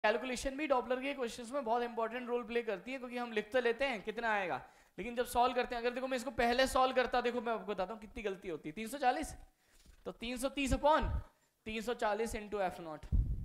Calculation भी Doppler के questions में बहुत इंपॉर्टेंट रोल प्ले करती है, क्योंकि हम लिख तो लेते हैं कितना आएगा, लेकिन जब सॉल्व करते हैं, अगर देखो मैं इसको पहले सॉल्व करता, देखो मैं आपको बताता हूँ कितनी गलती होती है। 340 तो 330 अपॉन 340 इंटू एफ नॉट।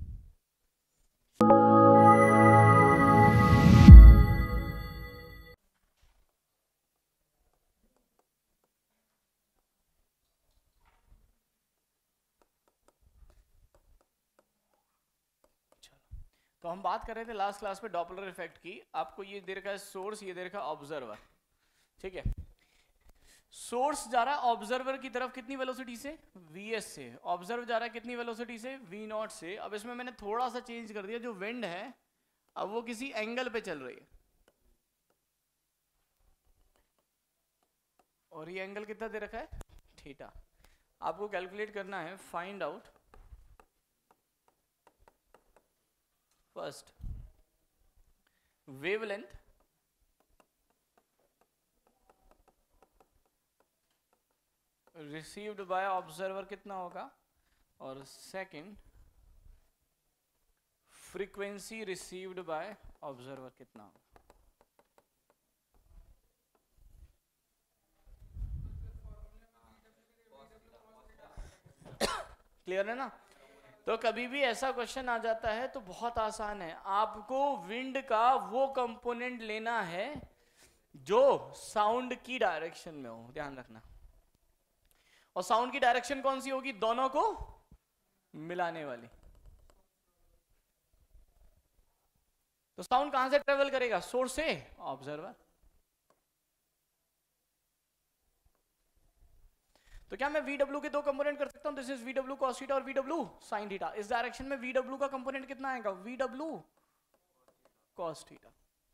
तो हम बात कर रहे थे लास्ट क्लास में डॉपलर इफेक्ट की। आपको ये दे रखा है सोर्स, ये दे रखा है ऑब्जर्वर, ठीक है। सोर्स जा रहा है ऑब्जर्वर की तरफ कितनी वेलोसिटी से, vs से। ऑब्जर्व जा रहा है कितनी वेलोसिटी से, v0 से। अब इसमें मैंने थोड़ा सा चेंज कर दिया, जो विंड है अब वो किसी एंगल पे चल रही है, और ये एंगल कितना दे रखा है, थीटा। आपको कैलकुलेट करना है, find out first wavelength received by observer कितना होगा, और second frequency received by observer कितना होगा। क्लियर है ना? तो कभी भी ऐसा क्वेश्चन आ जाता है तो बहुत आसान है, आपको विंड का वो कंपोनेंट लेना है जो साउंड की डायरेक्शन में हो, ध्यान रखना। और साउंड की डायरेक्शन कौन सी होगी, दोनों को मिलाने वाली। तो साउंड कहां से ट्रेवल करेगा, सोर्स से ऑब्जर्वर। तो क्या मैं VW के दो कंपोनेंट कर सकता हूं, this is VW cos theta और VW sin थीटा। इस डायरेक्शन में VW का कंपोनेंट कितना आएगा, VW cos थीटा।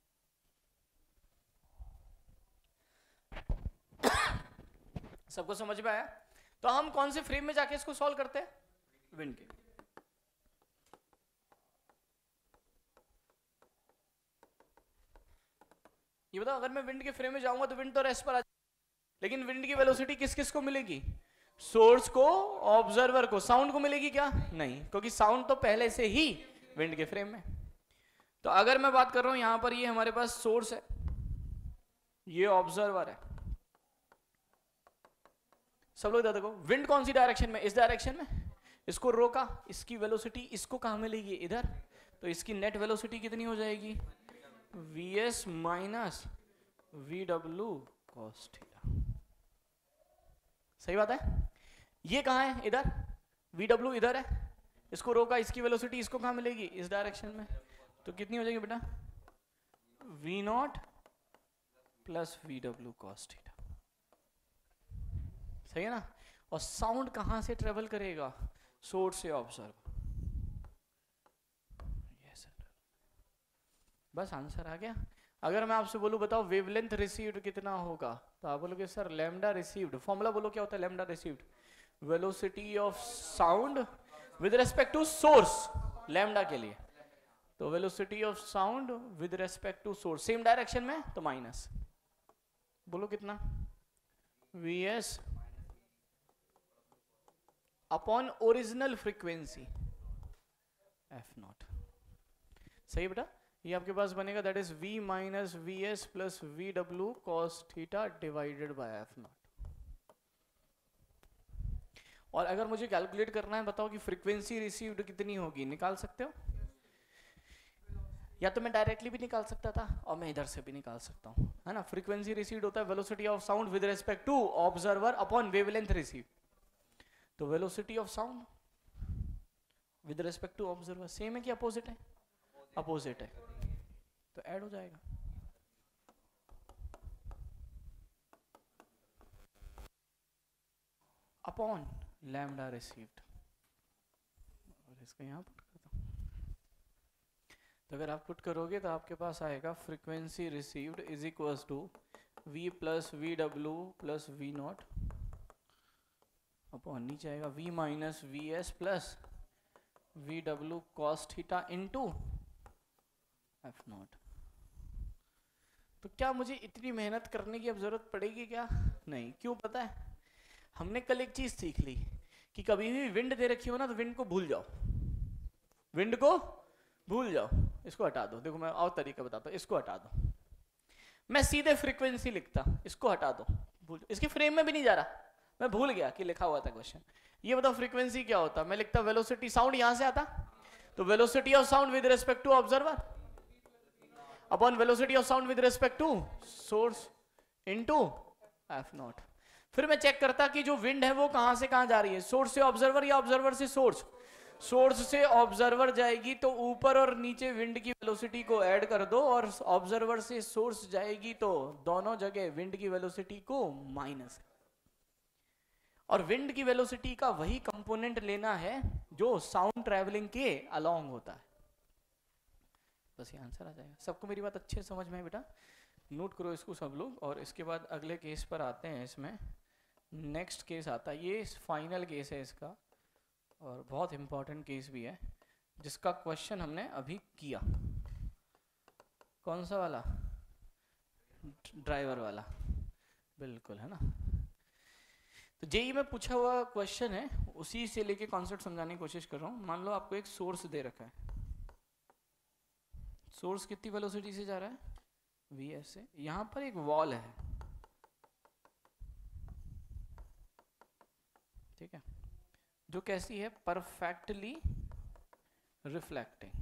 सबको समझ में आया? तो हम कौन से फ्रेम में जाके इसको सॉल्व करते हैं, विंड के। ये बताओ, अगर मैं विंड के फ्रेम में जाऊंगा तो विंड तो रेस्ट पर आ, लेकिन विंड की वेलोसिटी किस किस को मिलेगी, सोर्स को, ऑब्जर्वर को। साउंड को मिलेगी क्या, नहीं, क्योंकि साउंड तो पहले से ही विंड के फ्रेम में। तो अगर मैं बात कर रहा हूं यहां पर, ये हमारे पास सोर्स है, ये ऑब्जर्वर है। सब लोग देखो, विंड कौन सी डायरेक्शन में, इस डायरेक्शन में। इसको रोका, इसकी वेलोसिटी इसको कहां मिलेगी, इधर। तो इसकी नेट वेलोसिटी कितनी हो जाएगी, vs माइनस vw cos थीटा। सही बात है? ये कहां है, इधर, vw इधर है, इसको रोका, इसकी वेलोसिटी इसको कहां मिलेगी, इस डायरेक्शन में। तो कितनी हो जाएगी बेटा, v0 plus vw cos theta. सही है ना? और साउंड कहां से ट्रेवल करेगा, सोर्स से ऑब्जर्वर। बस आंसर आ गया। अगर मैं आपसे बोलूं बताओ वेवलेंथ रिसीव्ड कितना होगा, तो आप बोलोगे सर लैम्डा रिसीव्ड। फॉर्मूला बोलो क्या होता है lambda received, velocity of sound with respect to source, lambda के लिए। तो velocity of sound with respect to source, same direction में, तो माइनस, बोलो कितना, vs upon original frequency f0। सही बेटा? ये आपके पास बनेगा, that is v minus vs plus vw cos theta divided by f0। और अगर मुझे कैलकुलेट करना है, बताओ कि फ्रीक्वेंसी रिसीव्ड कितनी होगी, निकाल सकते हो? या तो मैं डायरेक्टली भी निकाल सकता था और मैं इधर से भी निकाल सकता हूं, है ना। फ्रीक्वेंसी रिसीव्ड होता है velocity of sound with respect to observer upon wavelength received. तो velocity of sound with respect to observer same है कि अपोजिट है, अपोजिट है, तो ऐड हो जाएगा। अपॉन लैम्डा रिसीव्ड, और इसको यहां पुट करता हूं। तो अगर आप पुट करोगे तो आपके पास आएगा frequency received is equals to v plus vw plus v0 upon नीचे आएगा v minus vs plus vw cos theta into f0। तो क्या मुझे इतनी मेहनत करने की अब जरूरत पड़ेगी क्या? नहीं। क्यों पता है? हमने कल एक चीज सीख ली कि कभी भी विंड दे रखी हो ना, तो विंड को भूल जाओ, विंड को भूल जाओ, इसको हटा दो। देखो मैं और तरीका बताता हूँ, इसको हटा दो, मैं सीधे फ्रीक्वेंसी लिखता, इसको हटा दो, भूल, इसके फ्रेम में भी नहीं जा रहा, मैं भूल गया कि लिखा हुआ था क्वेश्चन। ये बताओ फ्रीक्वेंसी क्या होता, मैं लिखता वेलोसिटी, साउंड यहां से आता, तो velocity of sound with respect to observer upon velocity of sound with respect to source into F naught. फिर मैं चेक करता कि जो विंड है वो कहां से कहां जा रही है, सोर्स से ऑब्जर्वर या ऑब्जर्वर से सोर्स। सोर्स से ऑब्जर्वर जाएगी तो ऊपर और नीचे विंड की वेलोसिटी को ऐड कर दो, और ऑब्जर्वर से सोर्स जाएगी तो दोनों जगह विंड की वेलोसिटी को माइनस। और विंड की वेलोसिटी का वही कंपोनेंट लेना है जो साउंड ट्रैवलिंग के अलोंग होता है। बस ये आंसर आ जाएगा। सबको मेरी बात अच्छे समझ में है बेटा? नोट करो इसको सब लोग। और इसके बाद अगले केस पर आते हैं। इसमें नेक्स्ट केस आता है, ये फाइनल केस है इसका, और बहुत इंपॉर्टेंट केस भी है, जिसका क्वेश्चन हमने अभी किया। कौन सा वाला? ड्राइवर वाला, बिल्कुल, है ना। तो जेई में पूछा हुआ क्वेश्चन है, उसी से लेके कॉन्सेप्ट समझाने की कोशिश कर रहा हूँ। मान लो आपको एक सोर्स दे रखा है, सोर्स कितनी वेलोसिटी से जा रहा है, वीएस से। यहां पर एक वॉल है, ठीक है, जो कैसी है, परफेक्टली रिफ्लेक्टिंग,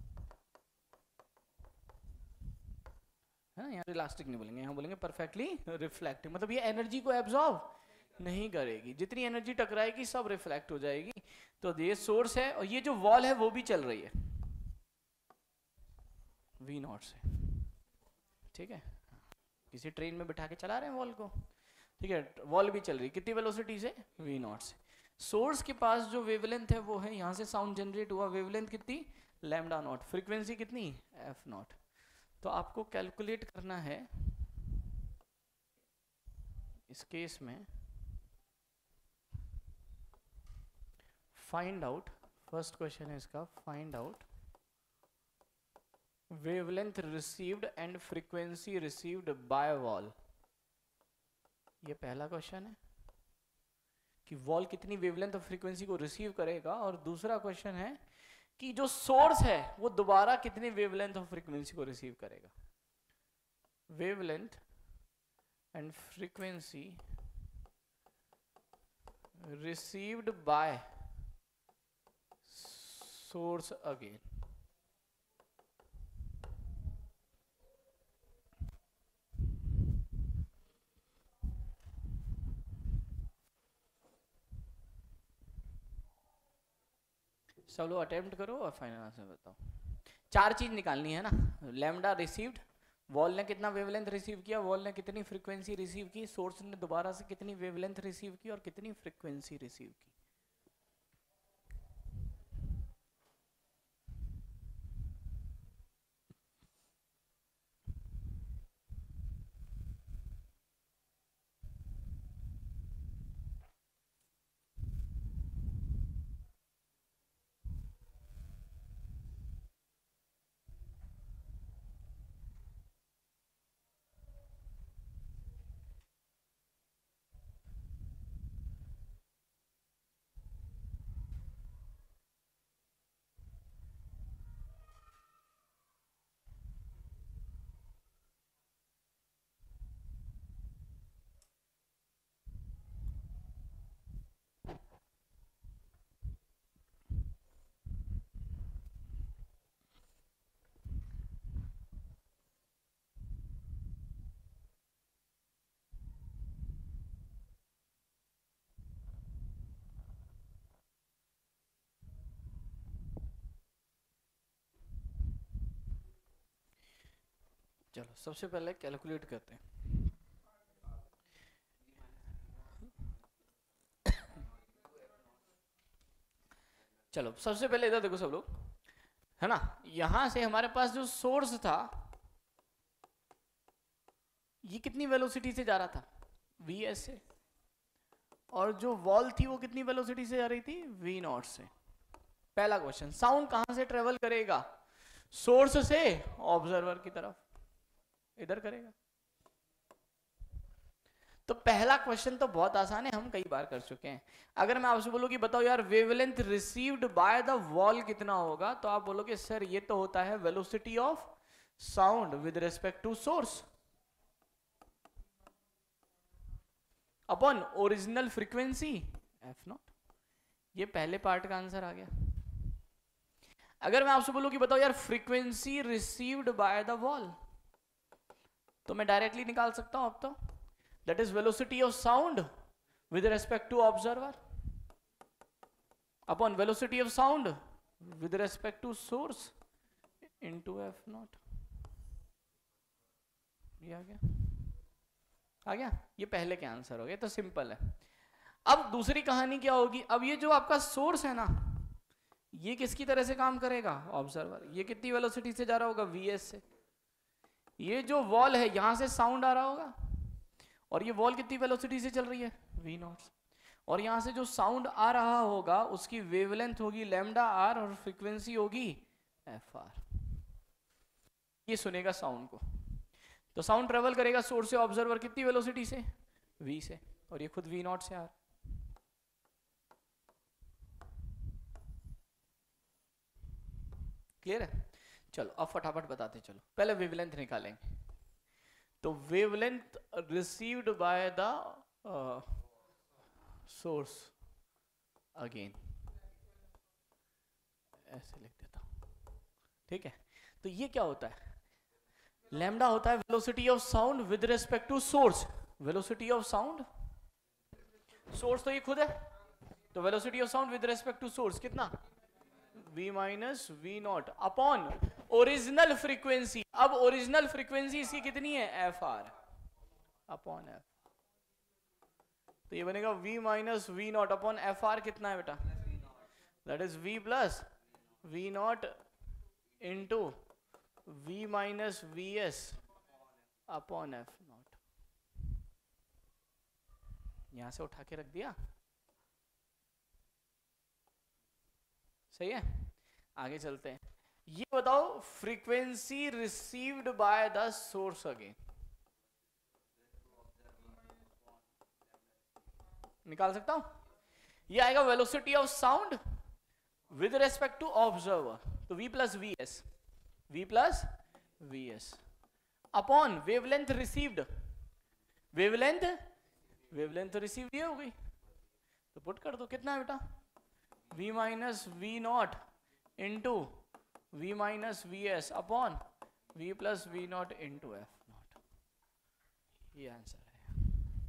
है ना। यहाँ इलास्टिक नहीं बोलेंगे, यहाँ बोलेंगे परफेक्टली रिफ्लेक्टिंग। मतलब ये एनर्जी को एब्जॉर्ब नहीं करेगी, जितनी एनर्जी टकराएगी सब रिफ्लेक्ट हो जाएगी। तो ये सोर्स है, और ये जो वॉल है वो भी चल रही है वी नॉट से, ठीक है। किसी ट्रेन में बिठा के चला रहे हैं वॉल को, ठीक है, वॉल भी चल रही है, कितनी वेलोसिटी से, वी नॉट से। सोर्स के पास जो वेवलेंथ है वो है, यहां से साउंड जनरेट हुआ, वेवलेंथ कितनी, लैम्डा नॉट, फ्रीक्वेंसी कितनी, एफ नॉट। तो आपको कैलकुलेट करना है इस केस में, फाइंड आउट, फर्स्ट क्वेश्चन है इसका, find out wavelength received and frequency received by wall. ये पहला क्वेश्चन है कि वॉल कितनी वेवलेंथ और फ्रीक्वेंसी को रिसीव करेगा, और दूसरा क्वेश्चन है कि जो सोर्स है वो दोबारा कितनी वेवलेंथ और फ्रीक्वेंसी को रिसीव करेगा। Wavelength and frequency received by source again. सब लोग अटेम्प्ट करो और फाइनल आंसर बताओ। चार चीज निकालनी है ना, लैम्डा रिसीव्ड, वॉल ने कितना वेवलेंथ रिसीव किया, वॉल ने कितनी फ्रीक्वेंसी रिसीव की, सोर्स ने दोबारा से कितनी वेवलेंथ रिसीव की और कितनी फ्रीक्वेंसी रिसीव की। चलो सबसे पहले कैलकुलेट करते हैं। चलो सबसे पहले इधर देखो सब लोग, है ना, यहां से हमारे पास जो सोर्स था ये कितनी वेलोसिटी से जा रहा था, वी से, और जो वॉल थी वो कितनी वेलोसिटी से जा रही थी, वी नॉट से। पहला क्वेश्चन, साउंड कहां से ट्रेवल करेगा, सोर्स से ऑब्जर्वर की तरफ, इधर करेगा। तो तो पहला क्वेश्चन तो बहुत आसान है, हम कई बार कर चुके हैं। अगर मैं आपसे बोलूं कि बताओ यार wavelength received by the wall कितना होगा, तो आप बोलोगे सर ये तो होता है velocity of sound with respect to source upon original frequency F naught. ये पहले पार्ट का आंसर आ गया। अगर मैं आपसे बोलूं कि बताओ यार frequency received by the wall, तो मैं डायरेक्टली निकाल सकता हूं अब तो, that is velocity of sound with respect to observer upon velocity of sound with respect to source into F naught. ये आ गया, ये पहले के आंसर हो गए, तो सिंपल है। अब दूसरी कहानी क्या होगी, अब ये जो आपका सोर्स है ना, ये किसकी तरह से काम करेगा, ऑब्जर्वर। ये कितनी वेलोसिटी से जा रहा होगा, वीएस से। ये जो वॉल है यहां से साउंड आ रहा होगा, और ये वॉल कितनी वेलोसिटी से चल रही है, वी नॉट। और यहां से जो साउंड आ रहा होगा उसकी वेवलेंथ होगी लैम्डा आर और फ्रीक्वेंसी होगी एफ आर। ये सुनेगा साउंड को, तो साउंड ट्रेवल करेगा सोर्स से ऑब्जर्वर कितनी वेलोसिटी से, v से, और ये खुद v नॉट से आर। क्लियर है? चलो अब फटाफट बताते चलो। पहले वेवलेंथ निकालेंगे, तो wavelength received by the source, again ऐसे लिख देता हूं, ठीक है। तो ये क्या होता है, लैम्डा होता है velocity of sound with respect to source. Velocity of sound, source तो ये खुद है, तो velocity of sound with respect to source कितना, v minus V naught upon original frequency. अब ओरिजिनल फ्रीक्वेंसी इसकी कितनी है, एफ आर अपॉन एफ। तो ये बनेगा v minus V naught upon F R कितना है बेटा, that is v plus V naught into v minus V S upon F naught. यहां से उठा के रख दिया, सही है। आगे चलते हैं। ये बताओ frequency received by the source, again निकाल सकता हूं। ये आएगा velocity of sound with respect to observer, तो v plus V S, v plus V S upon wavelength received. Wavelength received ये हो गई, तो पुट कर दो, कितना है बेटा, v minus V naught into v minus V S upon v plus V naught into F naught. ये आंसर है।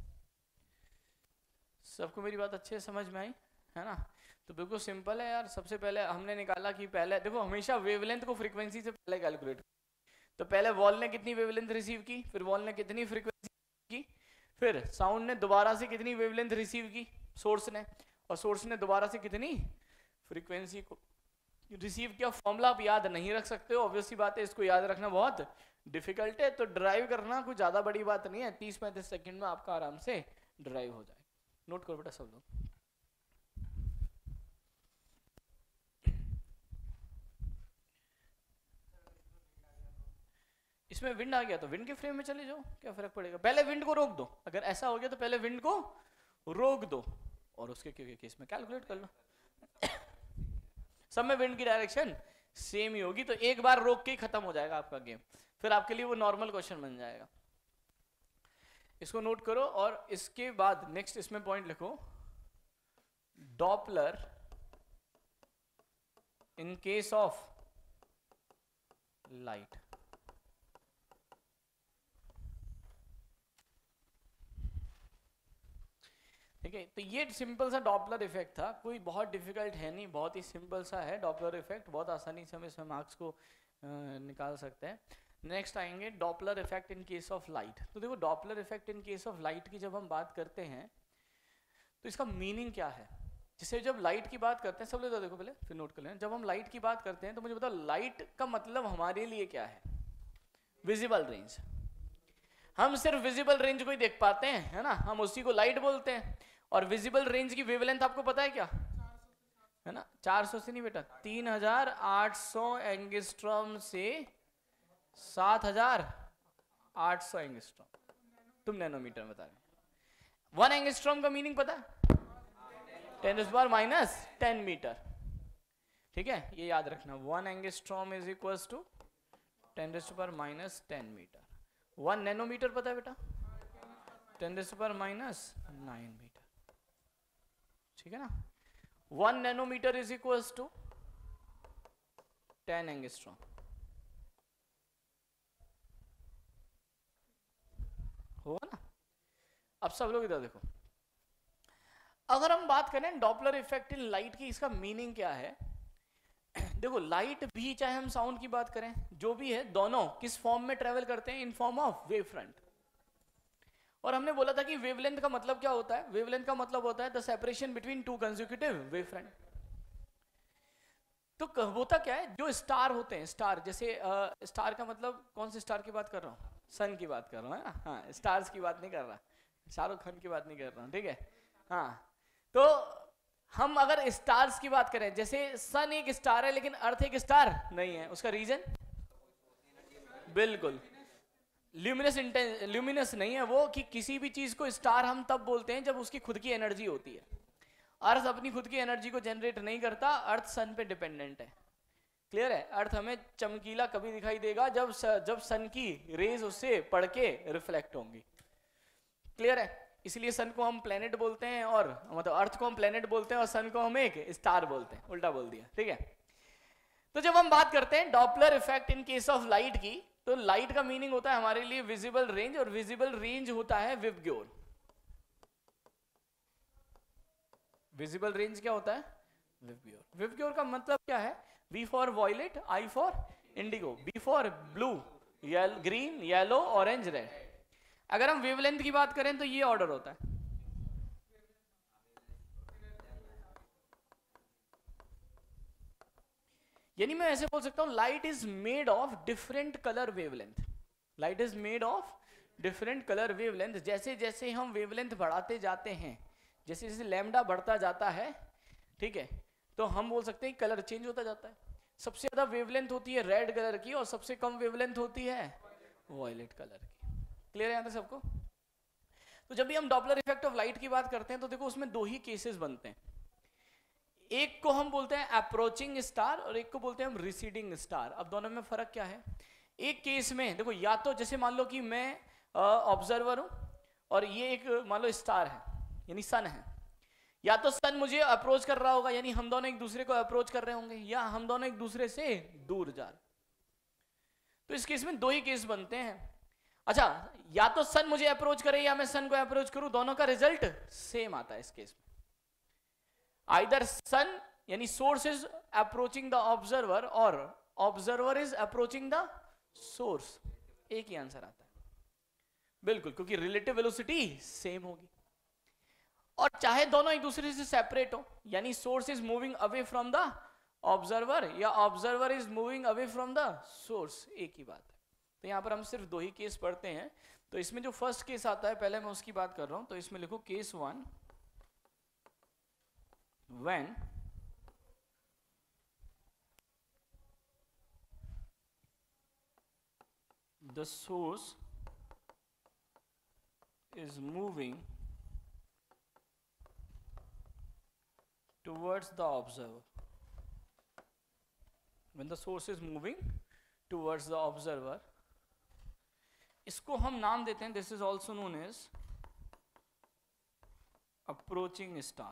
सबको मेरी बात अच्छे से समझ में आई है ना? तो बिल्कुल सिंपल है यार। सबसे पहले हमने निकाला कि पहले देखो हमेशा वेवलेंथ को फ्रीक्वेंसी से पहले कैलकुलेट। तो पहले वॉल ने कितनी वेवलेंथ रिसीव की, फिर वॉल ने कितनी फ्रीक्वेंसी की, फिर साउंड ने दोबारा से कितनी वेवलेंथ रिसीव की सोर्स ने, और सोर्स ने दोबारा से कितनी फ्रीक्वेंसी को रिसीव किया। फॉर्मूला आप याद नहीं रख सकते हो, ऑब्वियस सी बात है, इसको याद रखना बहुत डिफिकल्ट है। तो ड्राइव करना कुछ ज्यादा बड़ी बात नहीं है, 30-35 सेकंड में आपका आराम से ड्राइव हो जाए। नोट करो बेटा सब लोग। इसमें विंड आ गया तो विंड के फ्रेम में चले जाओ, क्या फर्क पड़ेगा। पहले विंड को रोक दो, अगर ऐसा हो गया तो पहले विंड को रोक दो और उसके केस में कैलकुलेट कर लो। सब में विंड की डायरेक्शन सेम ही होगी, तो एक बार रोक के ही खत्म हो जाएगा आपका गेम, फिर आपके लिए वो नॉर्मल क्वेश्चन बन जाएगा। इसको नोट करो और इसके बाद नेक्स्ट इसमें पॉइंट लिखो, Doppler in case of light. ठीक है, तो ये सिंपल सा डॉपलर इफेक्ट था, कोई बहुत डिफिकल्ट है नहीं, बहुत ही सिंपल सा है डॉपलर इफेक्ट। बहुत आसानी से हम इसमें मार्क्स को निकाल सकते हैं। नेक्स्ट आएंगे Doppler effect in case of light. तो देखो Doppler effect in case of light की जब हम बात करते हैं तो इसका मीनिंग क्या है। जैसे जब लाइट की बात करते हैं, सब लोग देखो पहले फिर नोट कर लें। जब हम लाइट की बात करते हैं तो मुझे बताओ लाइट का मतलब हमारे लिए क्या है, विजिबल रेंज। हम सिर्फ विजिबल रेंज को ही देख पाते हैं, है ना, हम उसी को लाइट बोलते हैं। और विजिबल रेंज की वेवलेंथ आपको पता है क्या है ना, 400 से नहीं बेटा, 3800 एंगस्ट्रॉम से 7800 एंगस्ट्रॉम। तुम नैनोमीटर में बता रहे, 1 एंगस्ट्रॉम का मीनिंग पता है? 10⁻⁻10 मीटर। ठीक है, ये याद रखना, 1 angstrom is equal to 10⁻⁻10 metre. 1 nanometre पता है बेटा? 10⁻⁹ मीटर। ठीक है ना, 1 nanometre is equal to 10 angstrom. होगा ना? अब सब लोग इधर देखो, अगर हम बात करें डॉपलर इफेक्ट इन लाइट की, इसका मीनिंग क्या है? देखो, लाइट भी चाहे हम साउंड की बात करें, जो भी है, दोनों किस फॉर्म में ट्रेवल करते हैं? In form of wave front. और हमने बोला था कि वेवलेंथ का मतलब क्या होता है? वेवलेंथ का मतलब होता है the separation between two consecutive wave front. तो होता क्या है, जो स्टार होते हैं, स्टार जैसे स्टार का मतलब कौन से स्टार की बात कर रहा हूँ? सन की बात कर रहा हूँ, है ना? हाँ, स्टार्स की बात नहीं कर रहा, शाहरुख खान की बात नहीं कर रहा हूँ, ठीक है? हाँ, तो हम अगर स्टार्स की बात करें, जैसे सन एक स्टार है लेकिन अर्थ एक स्टार नहीं है, उसका रीजन बिल्कुल ल्यूमिनस नहीं है वो, कि किसी भी चीज को स्टार हम तब बोलते हैं जब उसकी खुद की एनर्जी होती है। अर्थ अपनी खुद की एनर्जी को जनरेट नहीं करता, अर्थ सन पे डिपेंडेंट है। क्लियर है? अर्थ हमें चमकीला कभी दिखाई देगा जब सन की रेज उससे पड़ के रिफ्लेक्ट होंगी। क्लियर है? इसलिए सन को हम प्लेनेट बोलते हैं, और मतलब अर्थ को हम प्लेनेट बोलते हैं और सन को हम एक स्टार बोलते हैं। उल्टा बोल दिया, ठीक है? तो जब हम बात करते हैं Doppler effect in case of light की, तो लाइट का मीनिंग होता है हमारे लिए विजिबल रेंज, और विजिबल रेंज होता है विबग्योर। विजिबल रेंज क्या होता है? विबग्योर। विबग्योर का मतलब क्या है? V for violet, I for indigo, B for blue, green, yellow, orange, red. अगर हम वेवलेंथ की बात करें तो ये ऑर्डर होता है। यानी मैं ऐसे बोल सकता हूं, light is made of different colour wavelength. Light is made of different colour wavelength. जैसे जैसे हम वेवलेंथ बढ़ाते जाते हैं, जैसे जैसे लैम्डा बढ़ता जाता है, ठीक है, तो हम बोल सकते हैं कलर चेंज होता जाता है। सबसे ज्यादा वेवलेंथ होती है रेड कलर की, और सबसे कम वेवलेंथ होती है वॉयलेट कलर की। क्लियर है यहां तक सबको? तो जब भी हम डॉपलर इफेक्ट ऑफ लाइट की बात करते हैं तो देखो उसमें दो ही केसेस बनते हैं। एक को हम बोलते हैं अप्रोचिंग स्टार, और एक को बोलते हैं हम रिसीडिंग स्टार। अब दोनों में फर्क क्या है? एक केस में देखो, या तो जैसे मान लो कि मैं ऑब्जर्वर हूं और ये एक मान लो स्टार है, यानी सन है, या तो सन मुझे अप्रोच कर रहा होगा, यानी हम दोनों एक दूसरे को अप्रोच कर रहे होंगे, या हम दोनों एक दूसरे से दूर जा रहे। तो इस केस में दो ही केस बनते हैं। अच्छा, या तो सन मुझे अप्रोच करे या मैं सन को अप्रोच करूं, दोनों का रिजल्ट सेम आता है इस केस में। आइदर सन यानी source is approaching the observer, और observer is approaching the source, एक ही आंसर आता है बिल्कुल, क्योंकि रिलेटिव वेलोसिटी सेम होगी। और चाहे दोनों एक दूसरे से सेपरेट हो, यानी source is moving away from the observer या observer is moving away from the source, एक ही बात है। तो यहां पर हम सिर्फ दो ही केस पढ़ते हैं। तो इसमें जो फर्स्ट केस आता है, पहले मैं उसकी बात कर रहा हूं, तो इसमें लिखो case 1, when the source is moving towards the observer. When the source is moving towards the observer, इसको हम नाम देते हैं, this is also known as approaching star.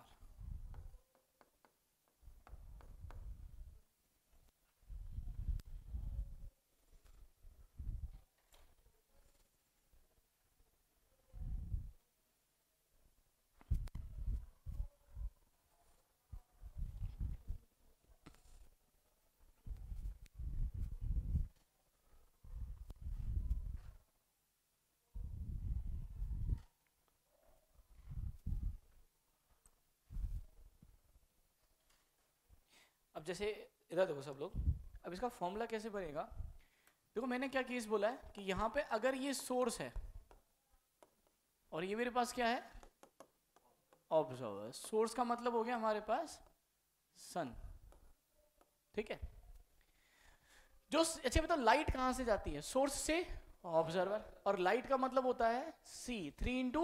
अब जैसे इधर देखो सब लोग, अब इसका फॉर्मूला कैसे बनेगा? देखो मैंने क्या केस बोला है कि यहां पे अगर ये सोर्स है और ये मेरे पास क्या है? ऑब्जर्वर। सोर्स का मतलब हो गया हमारे पास सन, ठीक है? जो अच्छा बताओ, लाइट कहां से जाती है? सोर्स से ऑब्जर्वर। और लाइट का मतलब होता है C, 3 ×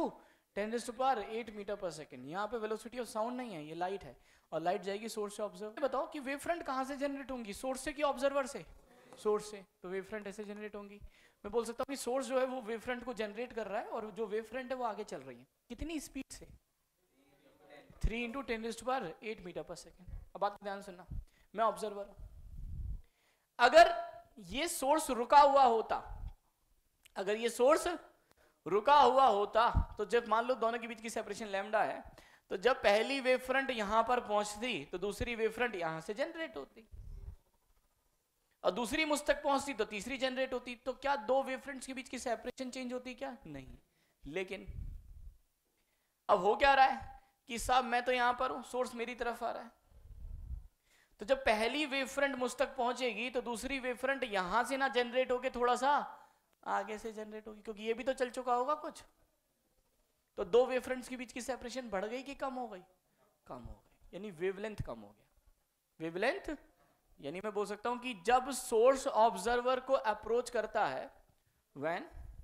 10⁻8 मीटर पर सेकेंड। यहाँ पे वेलोसिटी ऑफ साउंड नहीं है, ये लाइट है, और लाइट जाएगी सोर्स से ऑब्जर्वर। बताओ कि वेव फ्रंट कहाँ से जनरेट होंगी, सोर्स से कि ऑब्जर्वर से? सोर्स से। तो वेव फ्रंट ऐसे जनरेट होंगी। मैं बोल सकता हूँ कि सोर्स जो है वो वेव फ्रंट को जनरेट कर रहा है, और जो वेव फ्रंट है वो आगे चल रही है कितनी स्पीड से? 3 × 10⁸ मीटर पर सेकेंड। अब बात ध्यान सुनना, मैं ऑब्जर्वर हूं, अगर ये सोर्स रुका हुआ होता, अगर ये सोर्स रुका हुआ होता, तो जब मान लो दोनों के बीच की सेपरेशन लैम्डा है, तो जब पहली वेव फ्रंट यहां पर पहुंचती तो दूसरी वेव फ्रंट यहां से जनरेट होती, और दूसरी मुझ तक पहुंचती तो तीसरी जनरेट होती। तो क्या दो वेव फ्रंट्स के बीच की सेपरेशन चेंज होती? क्या नहीं। लेकिन अब हो क्या रहा है कि साहब मैं तो यहां पर हूं, सोर्स मेरी तरफ आ रहा है, तो जब पहली वेव फ्रंट मुझ तक पहुंचेगी तो दूसरी वेव फ्रंट यहां से ना जनरेट होके थोड़ा सा आगे से जनरेट होगी, क्योंकि ये भी तो चल चुका होगा कुछ। तो दो वेव फ्रंट्स के बीच की सेपरेशन बढ़ गई कि कम हो गई? कम हो गई, यानी वेवलेंथ कम हो गया। वेवलेंथ यानी मैं बोल सकता हूं कि जब सोर्स ऑब्जर्वर को अप्रोच करता है, when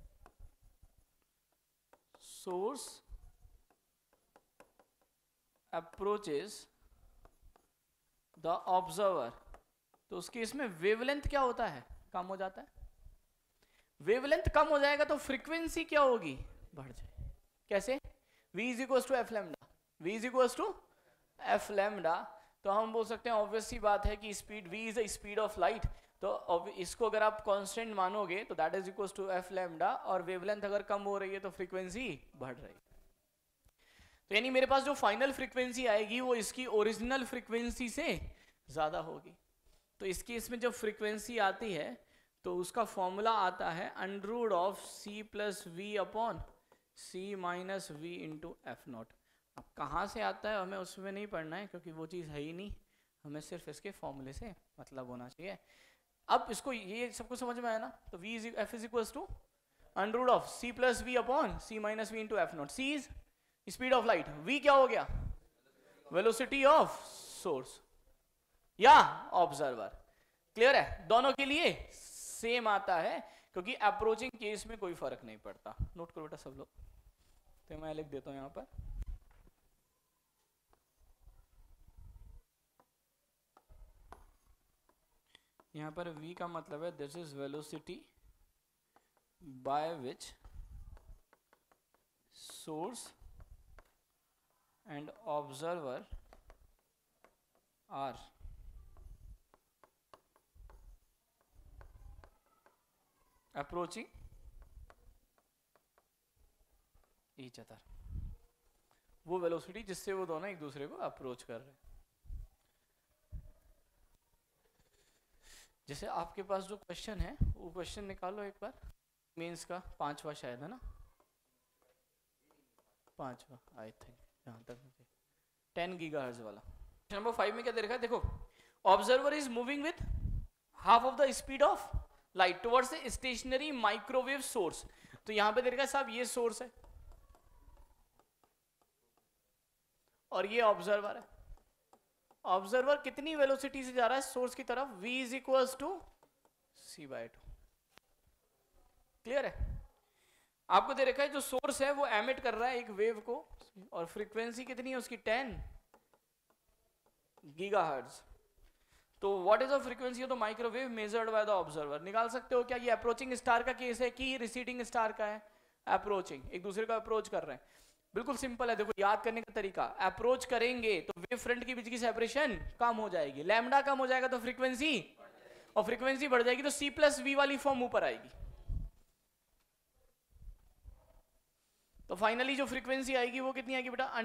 source approaches the observer, तो उसके इसमें वेवलेंथ क्या होता है? कम हो जाता है। वेवलेंथ कम हो जाएगा तो फ्रीक्वेंसी क्या होगी? बढ़ जाए। कैसे? v = f lambda, v = f lambda. तो हम बोल सकते हैं ऑब्वियस सी बात है कि speed v is the speed of light, तो इसको अगर आप कांस्टेंट मानोगे तो that is equal to f lambda, और वेवलेंथ अगर कम हो रही है तो फ्रीक्वेंसी बढ़ रही है। तो यानी मेरे पास जो फाइनल फ्रीक्वेंसी आएगी वो इसकी ओरिजिनल फ्रीक्वेंसी से ज्यादा होगी। तो इस केस में जब फ्रीक्वेंसी आती है तो उसका फॉर्मूला आता है √c + v upon c - v × f0। अब कहाँ से आता है हमें उसमें नहीं पढ़ना है, क्योंकि वो चीज़ है ही नहीं, हमें सिर्फ इसके फॉर्मूले से मतलब होना चाहिए। अब इसको ये सबको समझ में आया ना? तो f = √c + v upon c - v × f0। c is speed of light, v क्या हो गया? वेलोसिटी ऑफ सोर्स या ऑब्जर्वर। क्लियर है? दोनों के लिए सेम आता है, क्योंकि अप्रोचिंग केस में कोई फर्क नहीं पड़ता। नोट करो बेटा सब लोग, तो मैं लिख देता हूं यहां पर। यहां पर v का मतलब है this is velocity by which source and observer are approaching each other। वो वेलोसिटी जिससे वो दोनों एक दूसरे को अप्रोच कर रहे हैं। जैसे आपके पास जो क्वेश्चन है वो क्वेश्चन निकालो एक बार, मेंस का 5वां शायद है ना, 5वां आई थिंक, जहां तक 10 गीगाहर्ट्ज वाला। नंबर 5 में क्या दे रखा है? देखो, observer is moving with half of the speed of light towards a stationary microwave source. तो यहां पे दे रखा है साहब ये सोर्स है और ये ऑब्जर्वर है। ऑब्जर्वर कितनी वेलोसिटी से जा रहा है सोर्स की तरफ? v = c/2। क्लियर है? आपको दे रखा है जो सोर्स है वो एमिट कर रहा है एक वेव को, और फ्रीक्वेंसी कितनी है उसकी? 10 गीगाहर्ट्ज। तो what is the frequency of the microwave measured by the observer? निकाल सकते हो क्या? ये अप्रोचिंग स्टार का केस है कि रिसीडिंग स्टार का है? अप्रोचिंग, एक दूसरे को अप्रोच कर रहे हैं। बिल्कुल सिंपल है, देखो याद करने का तरीका, अप्रोच करेंगे तो वेव फ्रंट के बीच की सेपरेशन कम हो जाएगी, लैम्डा कम हो जाएगा तो फ्रीक्वेंसी, और फ्रीक्वेंसी बढ़ जाएगी तो c + v वाली फॉर्म ऊपर आएगी। तो फाइनली जो फ्रीक्वेंसी आएगी वो कितनी आएगी बेटा?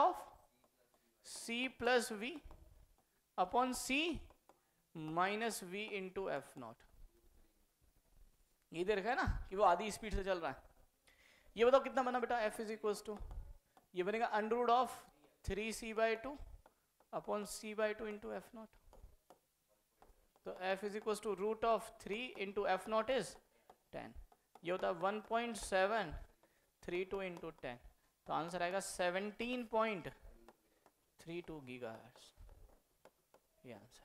√c + v upon c - v × f0। ये दे रखा है ना कि वो आधी स्पीड से चल रहा है। ये बताओ कितना बना बेटा? f = ये बनेगा √3c/2 अपॉन c/2 × f0। तो f = √3 × f0 इज 10। ये होता है 1.732 × 10। तो आंसर आएगा 17.32 गीगाहर्ट्ज। ये आंसर।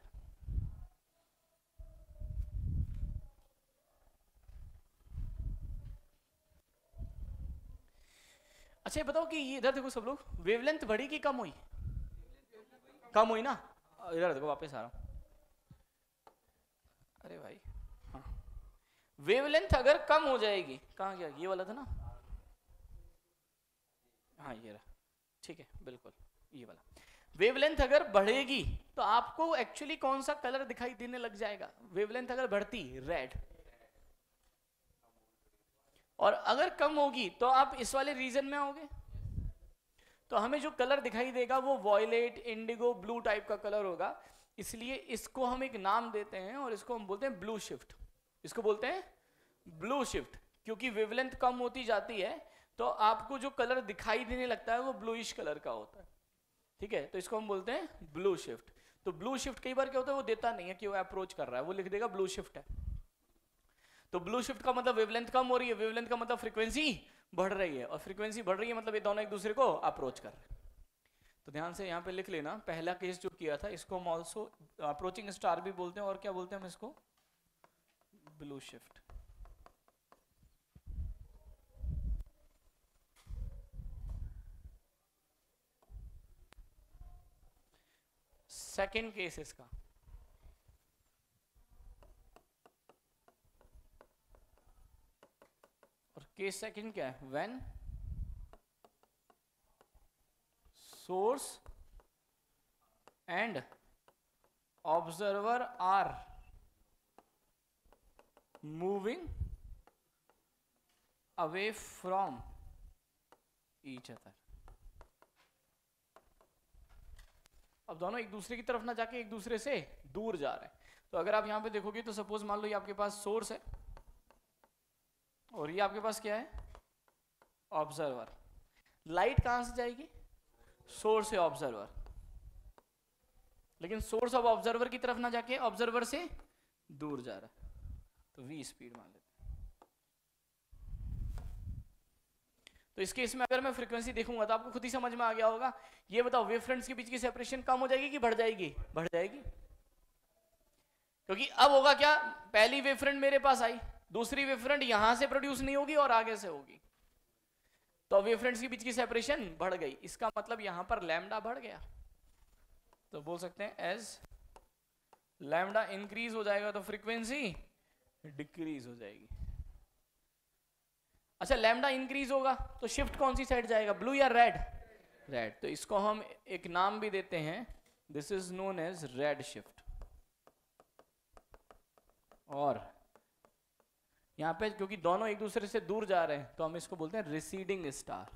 अच्छा ये बताओ कि ये इधर देखो सब लोग, वेवलेंथ बढ़ी कि कम हुई? कम हुई ना। इधर देखो वापस आ रहा हूं, अरे भाई हाँ, वेवलेंथ अगर कम हो जाएगी, कहाँ गया ये वाला था ना, हाँ ये रहा, ठीक है बिल्कुल ये वाला, वेवलेंथ अगर बढ़ेगी तो आपको एक्चुअली कौन सा कलर दिखाई देने लग जाएगा? वेवलेंथ अगर बढ़ती रेड, और अगर कम होगी तो आप इस वाले रीजन में आओगे, तो हमें जो कलर दिखाई देगा वो वॉयलेट, इंडिगो, ब्लू टाइप का कलर होगा। इसलिए इसको हम एक नाम देते हैं और इसको हम बोलते हैं ब्लू शिफ्ट। इसको बोलते हैं ब्लू शिफ्ट, क्योंकि वेवलेंथ कम होती जाती है तो आपको जो कलर दिखाई देने लगता है वो ब्लूइश कलर का होता है, ठीक है, तो इसको हम बोलते हैं ब्लू शिफ्ट। तो ब्लू शिफ्ट कई बार क्या होता है, वो देता नहीं है कि वो अप्रोच कर रहा है, वो लिख देगा ब्लू शिफ्ट है। तो ब्लू शिफ्ट का मतलब वेवलेंथ कम हो रही है, वेवलेंथ का मतलब फ्रीक्वेंसी बढ़ रही है, और फ्रीक्वेंसी बढ़ रही है मतलब ये दोनों एक दूसरे को अप्रोच कर रहे हैं। तो ध्यान से यहाँ पे लिख लेना, पहला केस जो किया था इसको हम ऑल्सो अप्रोचिंग स्टार भी बोलते हैं, और क्या बोलते हैं हम इसको, ब्लू शिफ्ट। सेकेंड केस इसका, और केस सेकंड क्या है, when source and observer are moving away from each other. अब दोनों एक दूसरे की तरफ ना जाके एक दूसरे से दूर जा रहे हैं। तो अगर आप यहां पे देखोगे तो सपोज मान लो ये आपके पास सोर्स है और ये आपके पास क्या है, ऑब्जर्वर। लाइट कहां से जाएगी, सोर्स से ऑब्जर्वर, लेकिन सोर्स ऑफ ऑब्जर्वर की तरफ ना जाके ऑब्जर्वर से दूर जा रहा है, तो v स्पीड मान लेते हैं। तो इस केस में अगर मैं फ्रीक्वेंसी देखूंगा तो आपको खुद ही समझ में आ गया होगा। ये बताओ वेव फ्रंट्स के बीच की सेपरेशन कम हो जाएगी कि बढ़ जाएगी? बढ़ जाएगी, क्योंकि अब होगा क्या, पहली वेव फ्रंट मेरे पास आई, दूसरी वेव फ्रंट यहां से प्रोड्यूस नहीं होगी और आगे से होगी, तो वेव फ्रंट्स के बीच की सेपरेशन बढ़ गई। इसका मतलब यहां पर लैम्डा बढ़ गया, तो बोल सकते हैं एज लैम्डा इंक्रीज हो जाएगा तो फ्रीक्वेंसी डिक्रीज हो जाएगी। अच्छा लैम्डा इंक्रीज होगा तो शिफ्ट कौन सी साइड जाएगा, ब्लू या रेड? रेड। तो इसको हम एक नाम भी देते हैं, this is known as red shift. और यहां पे क्योंकि दोनों एक दूसरे से दूर जा रहे हैं तो हम इसको बोलते हैं receding star.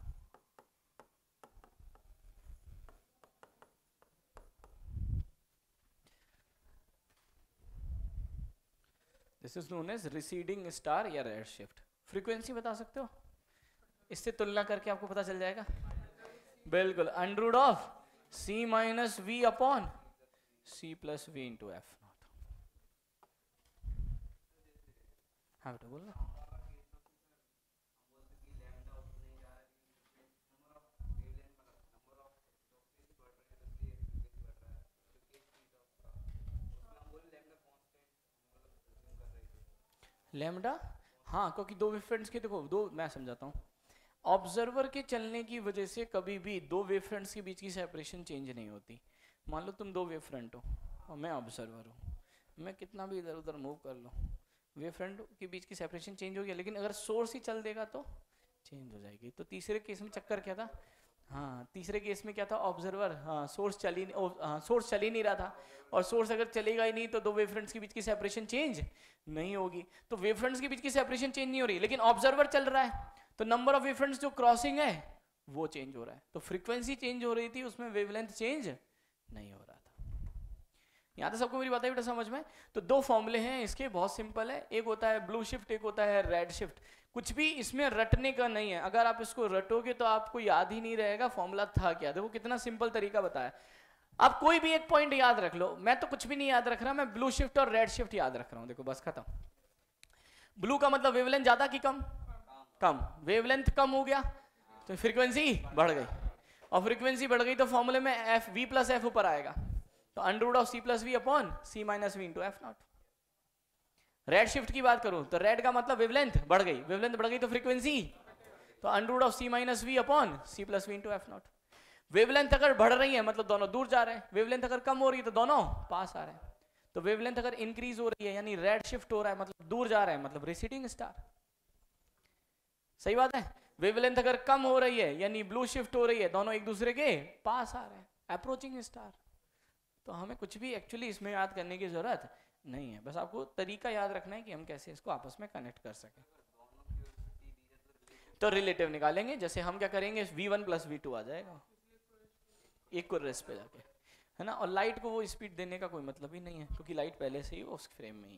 This is known as receding star या रेड शिफ्ट। फ्रीक्वेंसी बता सकते हो, इससे तुलना करके आपको पता चल जाएगा। बिल्कुल, under of c minus v upon c plus v into F naught. हाँ बेटा बोल रहा। लैम्डा, हाँ क्योंकि दो वेव फ्रंट्स के देखो, दो मैं समझाता हूँ, ऑब्जर्वर के चलने की वजह से कभी भी दो वेव फ्रंट्स के बीच की सेपरेशन चेंज नहीं होती। मान लो तुम दो वेव फ्रंट हो और मैं ऑब्जर्वर हूँ, मैं कितना भी इधर उधर मूव कर लूँ वेव फ्रंट के बीच की सेपरेशन चेंज हो गया, लेकिन अगर सोर्स ही चल देगा तो चेंज हो जाएगी। तो तीसरे केस में चक्कर क्या था, हाँ तीसरे केस में क्या था, ऑब्जर्वर, हाँ सोर्स चल ही सोर्स चल ही नहीं रहा था, और सोर्स अगर चलेगा ही नहीं तो दो वेवफ्रंट्स के बीच की सेपरेशन चेंज नहीं होगी। तो वेवफ्रंट्स के बीच की सेपरेशन चेंज नहीं हो रही, लेकिन ऑब्जर्वर चल रहा है तो नंबर ऑफ वेवफ्रंट्स जो क्रॉसिंग है वो चेंज हो रहा है। तो फ्रीक्वेंसी चेंज हो रही थी, उसमें वेवलेंथ चेंज नहीं हो रहा था। यहाँ तक सबको मेरी बात है बेटा समझ में? तो दो फॉर्मूले हैं इसके, बहुत सिंपल है, एक होता है ब्लू शिफ्ट, एक होता है रेड शिफ्ट। कुछ भी इसमें रटने का नहीं है, अगर आप इसको रटोगे तो आपको याद ही नहीं रहेगा फॉर्मूला था क्या। देखो कितना सिंपल तरीका बताया। आप कोई भी एक पॉइंट याद रख लो, मैं तो कुछ भी नहीं याद रख रहा, मैं ब्लू शिफ्ट और रेड शिफ्ट याद रख रहा हूं। देखो बस खत्म। ब्लू का मतलब वेवलेंथ ज्यादा कि कम? कम। वेवलेंथ कम हो गया तो फ्रीक्वेंसी बढ़ गई, और फ्रीक्वेंसी बढ़ गई तो फॉर्मूले में एफ वी प्लस एफ ऊपर आएगा, तो under root of c plus v upon c minus v into F naught. Red shift की बात करूं तो रेड का मतलब वेवलेंथ बढ़ गई, वेवलेंथ बढ़ गई तो फ्रीक्वेंसी तो under of c minus v upon c plus v into F naught. Wavelength अगर बढ़ रही है मतलब दोनों दूर जा रहे हैं, वेवलेंथ अगर कम हो रही है तो दोनों पास आ रहे हैं। तो वेवलेंथ अगर इंक्रीज हो रही है यानी रेड शिफ्ट हो रहा है मतलब दूर जा रहा है मतलब रिसीडिंग स्टार। सही बात है। वेवलेंथ अगर कम हो रही है यानी ब्लू शिफ्ट हो रही है, दोनों एक दूसरे के पास आ रहे हैं, अप्रोचिंग स्टार। तो हमें कुछ भी एक्चुअली इसमें याद करने की जरूरत नहीं है, बस आपको तरीका याद रखना है कि हम कैसे इसको आपस में कनेक्ट कर सकें। तो रिलेटिव निकालेंगे, जैसे हम क्या करेंगे v1 प्लस v2 आ जाएगा एक को रेस पे जाके, है ना। और लाइट को वो स्पीड देने का कोई मतलब ही नहीं है क्योंकि लाइट पहले से ही उस फ्रेम में ही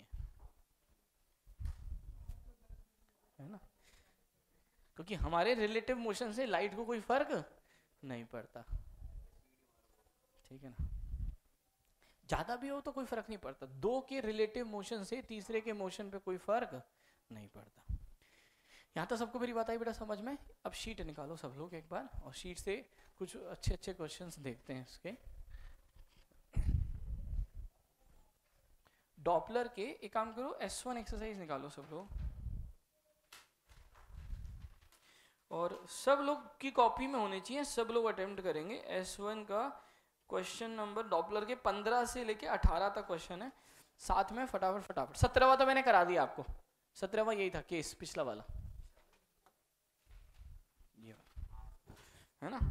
है ना। क्योंकि हमारे रिलेटिव मोशन से लाइट को कोई फर्क नहीं पड़ता, ठीक है ना। ज्यादा भी हो तो कोई फर्क नहीं पड़ता, दो के रिलेटिव मोशन से तीसरे के मोशन पे कोई फर्क नहीं पड़ता। यहाँ तो सबको मेरी बात आई बेटा समझ में। अब शीट निकालो सब लोग एक बार, और शीट से कुछ अच्छे अच्छे क्वेश्चंस देखते हैं इसके। डॉपलर के एक काम करो, S1 एक्सरसाइज निकालो सब लोग, और सब लोग की कॉपी में होनी चाहिए, सब लोग अटेम्प्ट करेंगे। S1 का क्वेश्चन नंबर डॉपलर के 15 से लेके 18 तक क्वेश्चन है, साथ में फटाफट फटाफट। 17वां तो मैंने करा दिया आपको, 17वां यही था केस पिछला वाला, ये है ना,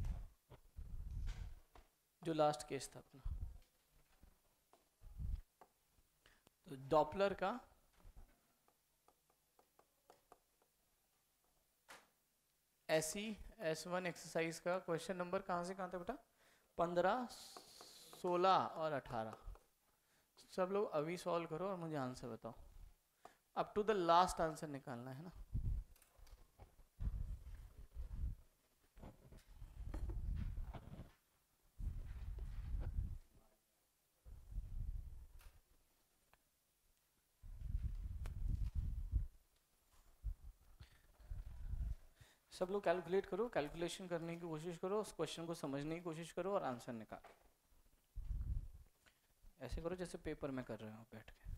जो लास्ट केस था अपना। तो डॉपलर का ऐसी S1 एक्सरसाइज का क्वेश्चन नंबर कहां से कहां तक बेटा, 15, 16 और 18। सब लोग अभी सॉल्व करो और मुझे आंसर बताओ, up to the last answer निकालना है ना। सब लोग कैलकुलेट करो, कैलकुलेशन करने की कोशिश करो, उस क्वेश्चन को समझने की कोशिश करो और आंसर निकालो। ऐसे करो जैसे पेपर में कर रहे हो बैठ के।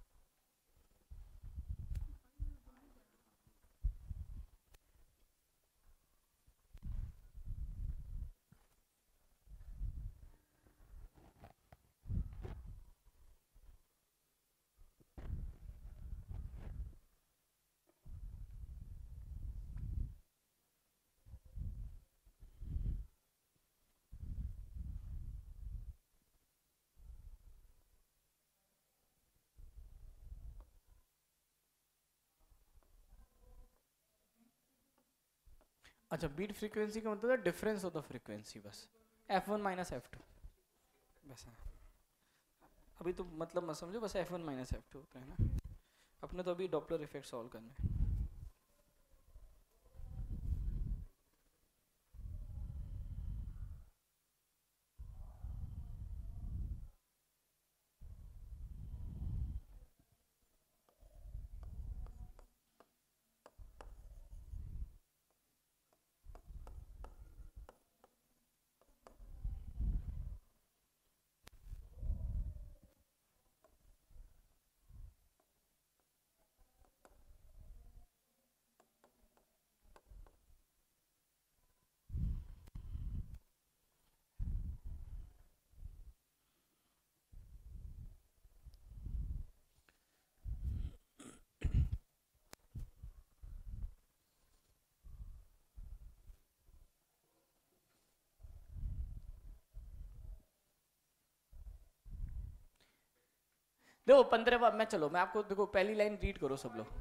अच्छा, बीट फ्रीक्वेंसी का मतलब है डिफरेंस ऑफ द फ्रीक्वेंसी, बस F1 माइनस F2 बस है। अभी तो मतलब मत समझो, बस F1 माइनस F2 होता है ना। अपने तो अभी डॉपलर इफेक्ट सॉल्व करने हैं। देखो 15 मैं, चलो मैं आपको, देखो पहली लाइन रीड करो सब लोग,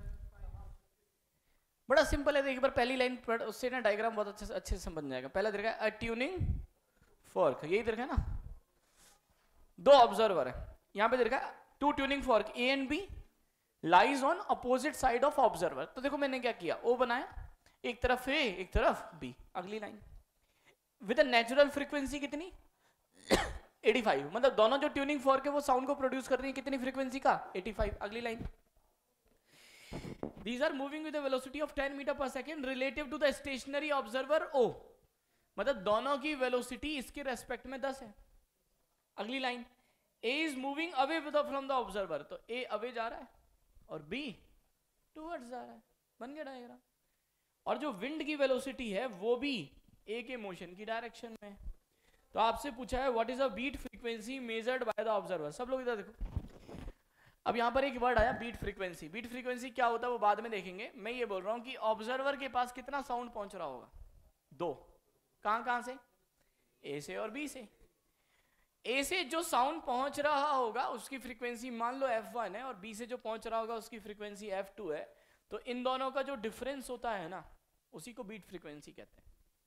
बड़ा सिंपल है। एक बार पहली लाइन पढ़, उससे ना डायग्राम बहुत अच्छे से समझ जाएगा। पहला देखा अ ट्यूनिंग फॉर्क, यही देखा ना, दो ऑब्जर्वर है, यहाँ पे देखा two tuning fork A and B lies on opposite side of observer. तो देखो मैंने क्या किया, ओ बनाया, एक तरफ ए एक तरफ बी। अगली लाइन विद नेचुरल फ्रीक्वेंसी कितनी 85, मतलब दोनों जो ट्यूनिंग फॉर्क है वो साउंड को प्रोड्यूस कर रही है कितनी फ्रीक्वेंसी का 85। अगली line these are moving with a velocity of 10 metre per second relative to the stationary observer O, मतलब दोनों की वेलोसिटी इसके रेस्पेक्ट में 10 है। अगली line A is moving away from the observer, तो A अवे जा रहा है और B टूवर्ड्स जा रहा है। बन गया डायग्राम। और जो विंड की वेलोसिटी है वो भी ए के मोशन की डायरेक्शन में। तो आपसे पूछा है what is a beat frequency measured by the observer. सब लोग इधर देखो। अब यहां पर एक वर्ड आया बीट फ्रीक्वेंसी। बीट फ्रीक्वेंसी क्या होता है वो बाद में देखेंगे। मैं ये बोल रहा हूं कि ऑब्जर्वर के पास कितना साउंड पहुंच रहा होगा, दो। कहां कहां से? ए से और बी से। ए से जो साउंड पहुंच रहा होगा उसकी फ्रीक्वेंसी मान लो f1 है, और बी से जो पहुंच रहा होगा उसकी फ्रीक्वेंसी f2 है। तो इन दोनों का जो डिफरेंस होता है ना, उसी को बीट फ्रीक्वेंसी कहते हैं।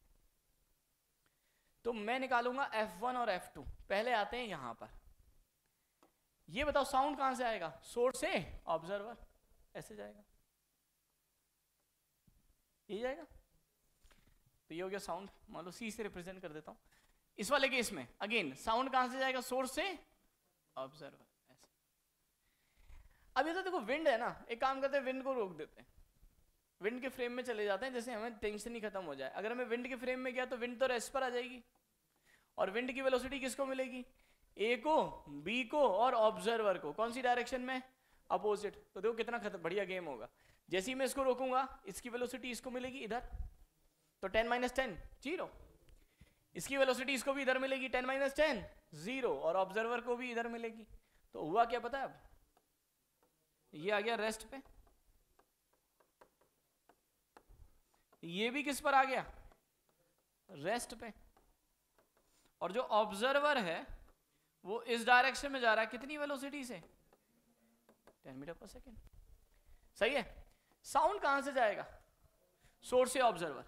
तो मैं निकालूंगा f1 और f2। पहले आते हैं यहां पर। ये बताओ साउंड कहां से आएगा? सोर्स से ऑब्जर्वर, ऐसे जाएगा, ये जाएगा। तो ये हो गया साउंड। मान लो सी से रिप्रेजेंट कर देता हूं। इस वाले केस में अगेन साउंड कहां से जाएगा? सोर्स से ऑब्जर्वर, ऐसे। अब ये तो देखो विंड है ना, एक काम करते हैं विंड को रोक देते हैं, विंड के फ्रेम में चले जाते हैं, जैसे हमें टेंशन ही खत्म हो जाए। अगर हमें विंड के फ्रेम में गया तो विंड तो रेस्ट पर आ जाएगी, और विंड की वेलोसिटी किसको मिलेगी? ए को, बी को और ऑब्जर्वर को। कौन सी डायरेक्शन में? अपोजिट। तो देखो कितना बढ़िया गेम होगा। जैसे ही मैं इसको रोकूंगा इसकी वेलोसिटी इसको मिलेगी इधर, तो 10 - 10 0। इसकी वेलोसिटी इसको भी इधर मिलेगी, 10 - 10 0, और ऑब्जर्वर को भी इधर मिलेगी। तो हुआ क्या पता है? अब ये आ गया रेस्ट पे, ये भी किस पर आ गया? रेस्ट पे। और जो ऑब्जर्वर है वो इस डायरेक्शन में जा रहा है, कितनी वेलोसिटी से? 10 मीटर/सेकेंड। सही है। साउंड कहां से जाएगा? सोर्स से ऑब्जर्वर।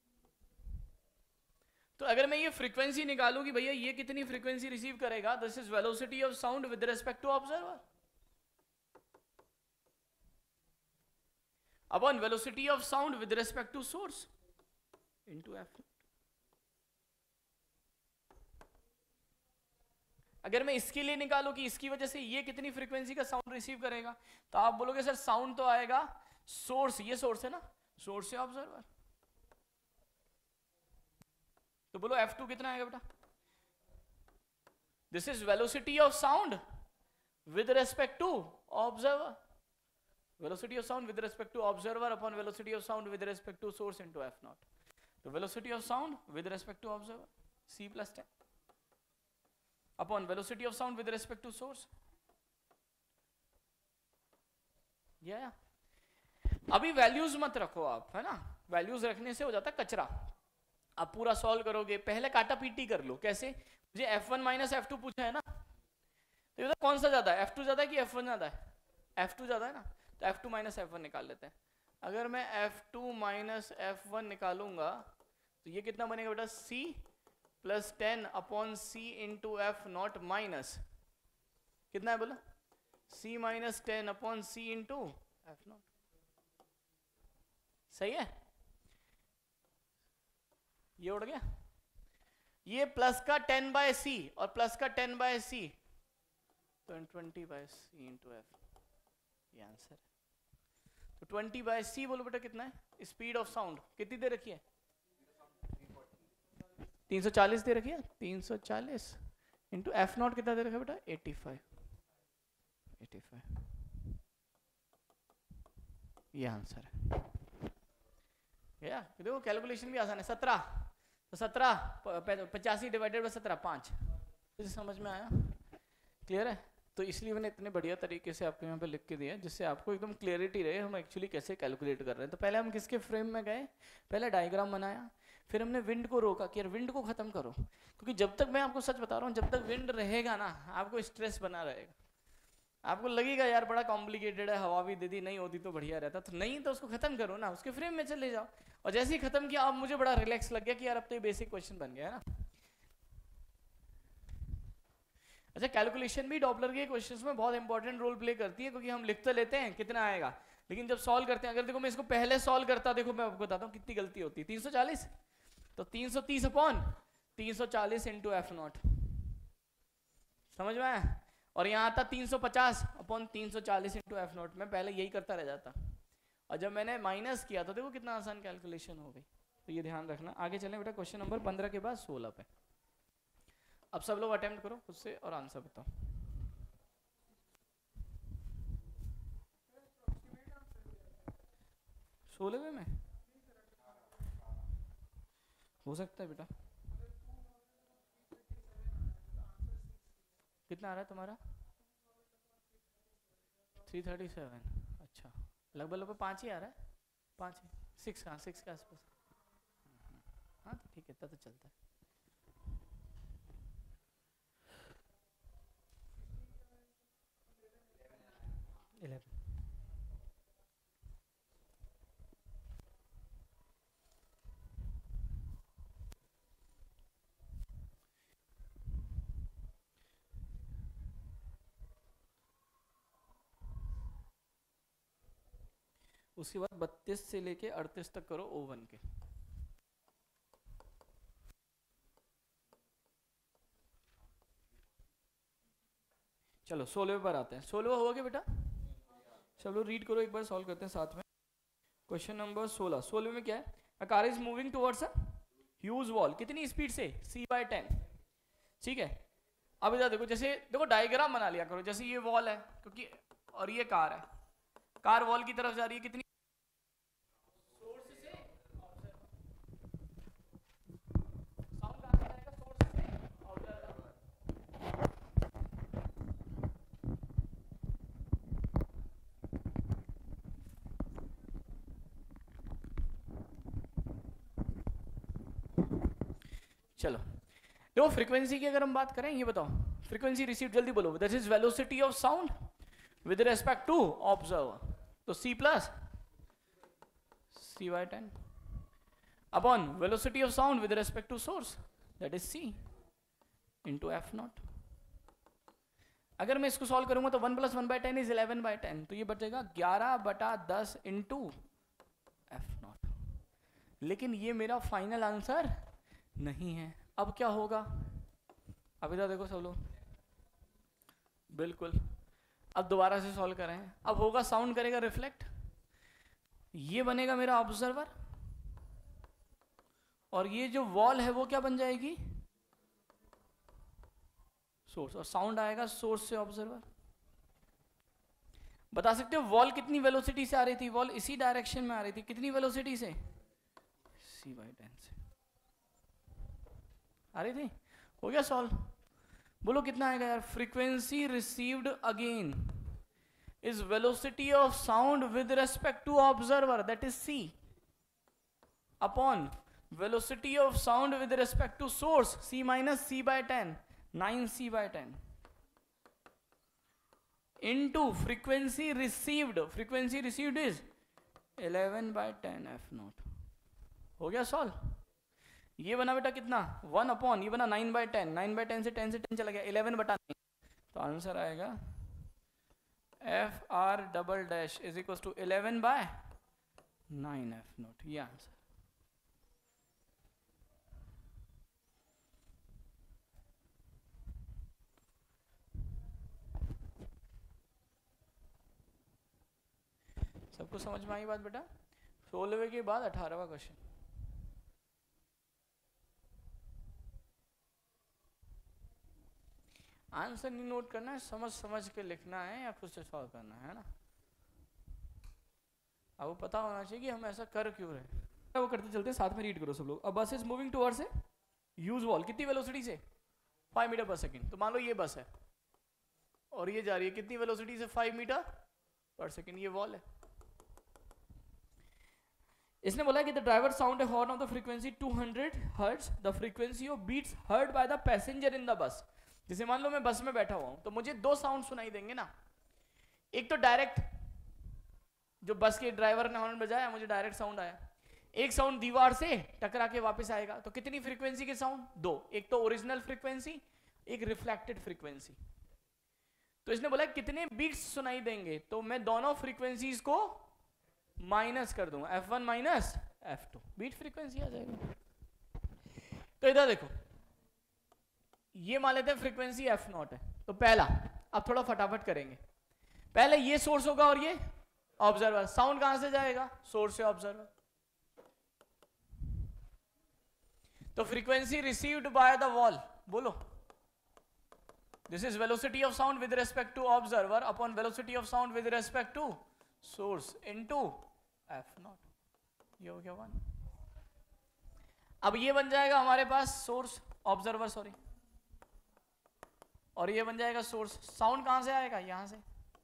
तो अगर मैं ये फ्रीक्वेंसी निकालूं कि भैया ये कितनी फ्रीक्वेंसी रिसीव करेगा, this is velocity of sound with respect to observer upon velocity of sound with respect to source into f. अगर मैं इसके लिए निकालूं कि इसकी वजह से ये कितनी फ्रीक्वेंसी का साउंड रिसीव करेगा, तो आप बोलोगे सर साउंड तो आएगा सोर्स, ये सोर्स है ना, सोर्स से ऑब्जर्वर। तो बोलो F2 कितना आएगा बेटा? This is velocity of sound with respect to observer. Velocity of sound with respect to observer upon velocity of sound with respect to source into F0। तो velocity of sound with respect to observer C+10 upon velocity of sound with respect to source. या अभी values मत रखो आप, है ना, values रखने से हो जाता है कचरा। आप पूरा सॉल्व करोगे, पहले काटा पीटी कर लो। कैसे? मुझे F1 - F2 पूछा है ना, तो ये कौन सा ज्यादा है? F2 ज्यादा है कि F1 ज्यादा है? F2 ज्यादा है ना, तो F2 - F1 निकाल लेते हैं। अगर मैं F2 - F1 निकालूंगा तो ये कितना बनेगा बेटा? C+10 upon C into F0 minus कितना है बोला? C - 10 upon C into F0। सही है? ये उड़ गया। ये प्लस का 10/C और प्लस का 10/C, तो 20/C इंटू F, ये आंसर है। तो 20/C बोलो बेटा कितना है? स्पीड ऑफ साउंड कितनी दे रखी है? 340 दे रखी है। 340 इंटू F0 कितना दे रखा है बेटा? 85। ये आंसर है। या देखो कैलकुलेशन भी आसान है। 17, तो 17 85 डिवाइडेड बाय 17 5। इसे समझ में आया? क्लियर है? तो इसलिए मैंने इतने बढ़िया तरीके से आपको यहाँ पे लिख के दिया जिससे आपको एकदम क्लियरिटी रहे हम एक्चुअली कैसे कैलकुलेट कर रहे हैं। तो पहले हम किसके फ्रेम में गए? पहले डायग्राम बनाया, फिर हमने विंड को रोका कि यार विंड को खत्म करो, क्योंकि जब तक, मैं आपको सच बता रहा हूँ, जब तक विंड रहेगा ना आपको स्ट्रेस बना रहेगा। आपको लगेगा यार बड़ा कॉम्प्लिकेटेड है, हवा भी दे दी, नहीं होती तो बढ़िया रहता। तो नहीं, तो उसको खत्म करो ना, उसके फ्रेम में चले जाओ। और जैसे ही खत्म किया अब मुझे बड़ा रिलैक्स लग गया कि यार अब तो ये बेसिक क्वेश्चन बन गया है ना। अच्छा, कैलकुलेशन भी डॉपलर के क्वेश्चंस में बहुत इंपॉर्टेंट रोल प्ले करती है, क्योंकि हम लिख तो लेते हैं कितना आएगा, लेकिन जब सॉल्व करते हैं, अगर देखो मैं इसको पहले सॉल्व करता, देखो मैं आपको बताता हूँ कितनी गलती होती है। 340 तो 330 अपॉन 340 इंटू F0, समझ में आया? और यहाँ आता 350 अपॉन 340 इंटू F0। मैं पहले यही करता रह जाता, और जब मैंने माइनस किया तो देखो कितना आसान कैलकुलेशन हो गई। तो ये ध्यान रखना। आगे चलें बेटा, क्वेश्चन नंबर 15 के बाद 16 पे। अब सब लोग अटेम्प्ट करो खुद से और आंसर बताओ। सोलहवें में हो सकता है बेटा। कितना आ रहा है तुम्हारा? 337। अच्छा, लगभग लगभग 5 ही आ रहा है। 5 6 हाँ 6 के आसपास। हाँ तो ठीक है, इतना तो चलता है। उसके बाद 32 से लेके 38 तक करो O1 के। चलो 16वें पर आते हैं। 16वां हुआ क्या बेटा? चलो रीड करो एक बार, सॉल्व करते हैं साथ में। Question number 16। 16 में क्या है? A car is moving towards a huge wall. कितनी स्पीड से? c/10। ठीक है, अब इधर देखो, जैसे देखो डायग्राम बना लिया करो। जैसे ये वॉल है क्योंकि, और ये कार है, कार वॉल की तरफ जा रही है। कितनी? सोर्स से साउंड कहां से आएगा? सोर्स से ऑब्जर्वर। चलो देखो, फ्रीक्वेंसी की अगर हम बात करें, ये बताओ फ्रीक्वेंसी रिसीव, जल्दी बोलो। That is velocity of sound with respect to observer. तो c plus c/10 upon velocity of sound with respect to source, that is c into f0। अगर मैं इसको सॉल्व करूंगा तो 1 + 1/10 इज 11/10, तो ये बचेगा 11/10 इंटू f0। लेकिन ये मेरा फाइनल आंसर नहीं है। अब क्या होगा? अब इधर देखो सब लोग, बिल्कुल। अब दोबारा से सॉल्व करें। अब होगा, साउंड करेगा रिफ्लेक्ट, ये बनेगा मेरा ऑब्जर्वर, और ये जो वॉल है वो क्या बन जाएगी? सोर्स। और साउंड आएगा सोर्स से ऑब्जर्वर। बता सकते हो वॉल कितनी वेलोसिटी से आ रही थी? वॉल इसी डायरेक्शन में आ रही थी। कितनी वेलोसिटी से? c/10 से आ रही थी। हो गया सॉल्व। बोलो कितना आएगा यार? Frequency received again is velocity of sound with respect to observer, that is c, upon velocity of sound with respect to source, c minus c/10, 9c/10, into frequency received. Frequency received is 11/10 f0। हो गया solve. ये बना बेटा कितना? 1 upon, ये बना 9/10, 9/10 से 10 से 10 चला गया, 11/9। तो आंसर आएगा FR double dash is equal to 11/9 f0। ये आंसर। सबको समझ में आई बात बेटा? 16वें के बाद 18वां क्वेश्चन। आंसर नहीं नोट करना है, समझ समझ के लिखना है या खुद से सॉल्व करना है ना। अब वो पता होना चाहिए कि हम ऐसा कर क्यों रहे। वो करते चलते साथ में रीड करो सब लोग। अब bus is moving towards a huge wall. कितनी वेलोसिटी से? 5 मीटर पर सेकंड। तो मान लो ये बस है और ये जा रही है कितनी वेलोसिटी से? 5 मीटर पर सेकंड। ये वॉल है। इसने बोला कि the driver sound a horn of the frequency 200 hertz, the frequency of beats heard by the passenger in the bus. जैसे मान लो मैं बस में बैठा हुआ हूं तो मुझे 2 साउंड सुनाई देंगे ना। एक तो डायरेक्ट, जो बस के ड्राइवर ने हॉर्न बजाया, मुझे डायरेक्ट साउंड आया। एक साउंड दीवार से टकरा के वापस आएगा। तो कितनी फ्रीक्वेंसी के साउंड? 2। एक तो ओरिजिनल फ्रीक्वेंसी, एक रिफ्लेक्टेड फ्रीक्वेंसी। तो इसने बोला कितने बीट्स सुनाई देंगे, तो मैं दोनों फ्रीक्वेंसीज को माइनस कर दूंगा, f1 minus f2, beat frequency आ जाएगा। तो इधर देखो, ये मान लेते हैं फ्रीक्वेंसी f0 है। तो पहला, अब थोड़ा फटाफट करेंगे। पहले ये सोर्स होगा और ये ऑब्जर्वर। साउंड कहां से जाएगा? सोर्स से ऑब्जर्वर। तो frequency received by the wall, बोलो this is velocity of sound with respect to observer upon velocity of sound with respect to source into f0। ये हो गया 1। अब ये बन जाएगा हमारे पास सोर्स, ऑब्जर्वर सॉरी, और ये बन जाएगा सोर्स। साउंड कहां से आएगा? यहां से।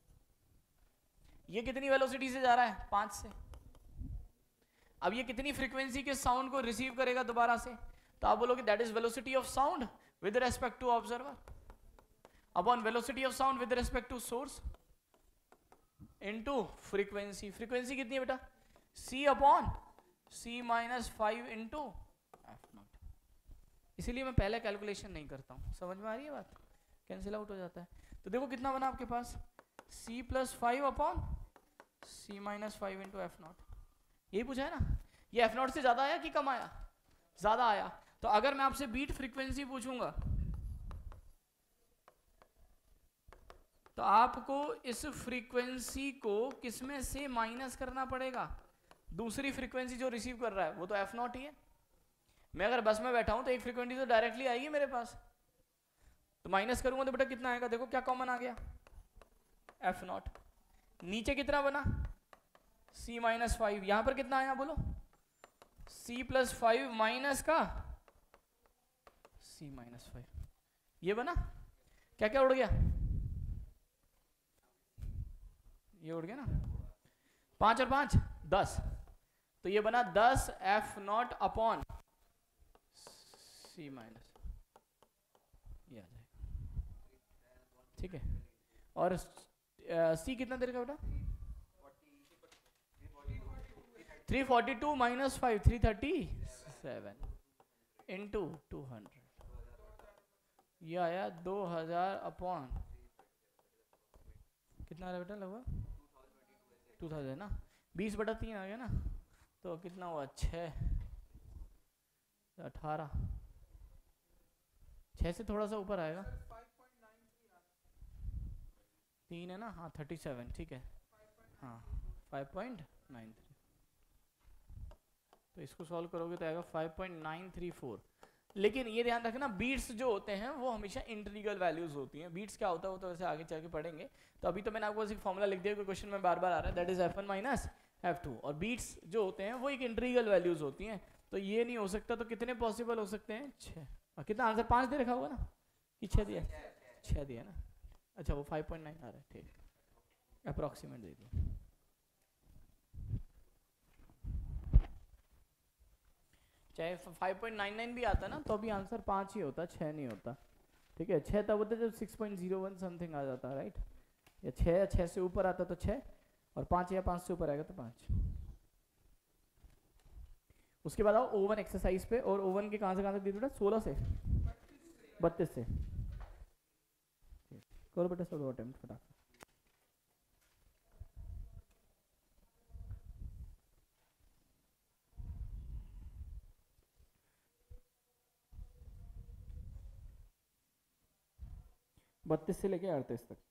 ये कितनी वेलोसिटी से जा रहा है? 5 से। अब ये कितनी फ्रीक्वेंसी के साउंड को रिसीव करेगा दोबारा से? तो आप बोलोगे that is velocity of sound with respect to observer upon velocity of sound with respect to source into frequency. Frequency कितनी है बेटा? c upon c minus 5 into F naught. इसीलिए मैं पहले कैलकुलेशन नहीं करता हूं। समझ में आ रही है बात? कैंसिल आउट हो जाता है। तो देखो कितना बना आपके पास, c plus 5 upon c minus 5 into F naught. यही पूछा है ना? ये एफ नॉट से ज्यादा आया कि कम आया? ज्यादा आया। तो अगर मैं आपसे बीट फ्रीक्वेंसी पूछूंगा तो आपको इस फ्रीक्वेंसी को किसमें से माइनस करना पड़ेगा? दूसरी फ्रीक्वेंसी जो रिसीव कर रहा है वो तो एफ नॉट ही है। मैं अगर बस में बैठा हूं तो एक फ्रीक्वेंसी तो डायरेक्टली आएगी मेरे पास, तो माइनस करूंगा तो बेटा कितना आएगा? देखो क्या कॉमन आ गया, एफ नॉट। नीचे कितना बना? c minus 5। यहां पर कितना आया बोलो? c प्लस 5 माइनस का c माइनस 5। ये बना। क्या क्या उड़ गया? ये उड़ गया ना, 5 और 5 10। तो ये बना 10 f naught upon c minus, ये आ जाएगा। ठीक है। और c कितना देर का बेटा? 342 माइनस 5 337 इंटू 200। ये आया 2000 अपॉन कितना आ रहा बेटा? लगभग 2000 ना, 20/3 आ गया ना। तो कितना हुआ? 6 18 6 से थोड़ा सा ऊपर आएगा, 3 है ना। हाँ 37 ठीक है। हाँ 5.93। तो इसको सॉल्व करोगे तो आएगा 5.934। लेकिन ये ध्यान रखना बीट्स जो होते हैं वो हमेशा इंटीग्रल वैल्यूज होती हैं। बीट्स क्या होता है वो तो वैसे आगे चल के पढ़ेंगे। तो अभी तो मैंने आपको एक फॉर्मूला लिख दिया, कोई क्वेश्चन में बार बार आ रहा है, that is f1 minus f2। और बीट्स जो होते हैं वो एक इंटीग्रल वैल्यूज होती हैं। तो ये नहीं हो सकता। तो कितने पॉसिबल हो सकते हैं? 6। और कितना आंसर? 5 दे रखा होगा ना कि 6 दिया? 6 दिया ना। अच्छा वो 5.9 आ रहा है, ठीक, अप्रोक्सीमेट दे दिया। चाहे 5.99 भी आता ना तो भी आंसर 5 ही होता, 6 नहीं होता। ठीक है। 6 तब होता जब 6.01 समथिंग आ जाता, राइट? या 6 या 6 से ऊपर आता तो 6, और 5 या 5 से ऊपर आएगा तो 5। उसके बाद आओ ओवन एक्सरसाइज पे। और ओवन के कहां से दी बेटा? 16 से 32 से। करो बेटा सब अटेम्प्ट फटाफट। बत्तीस से लेके 38 तक।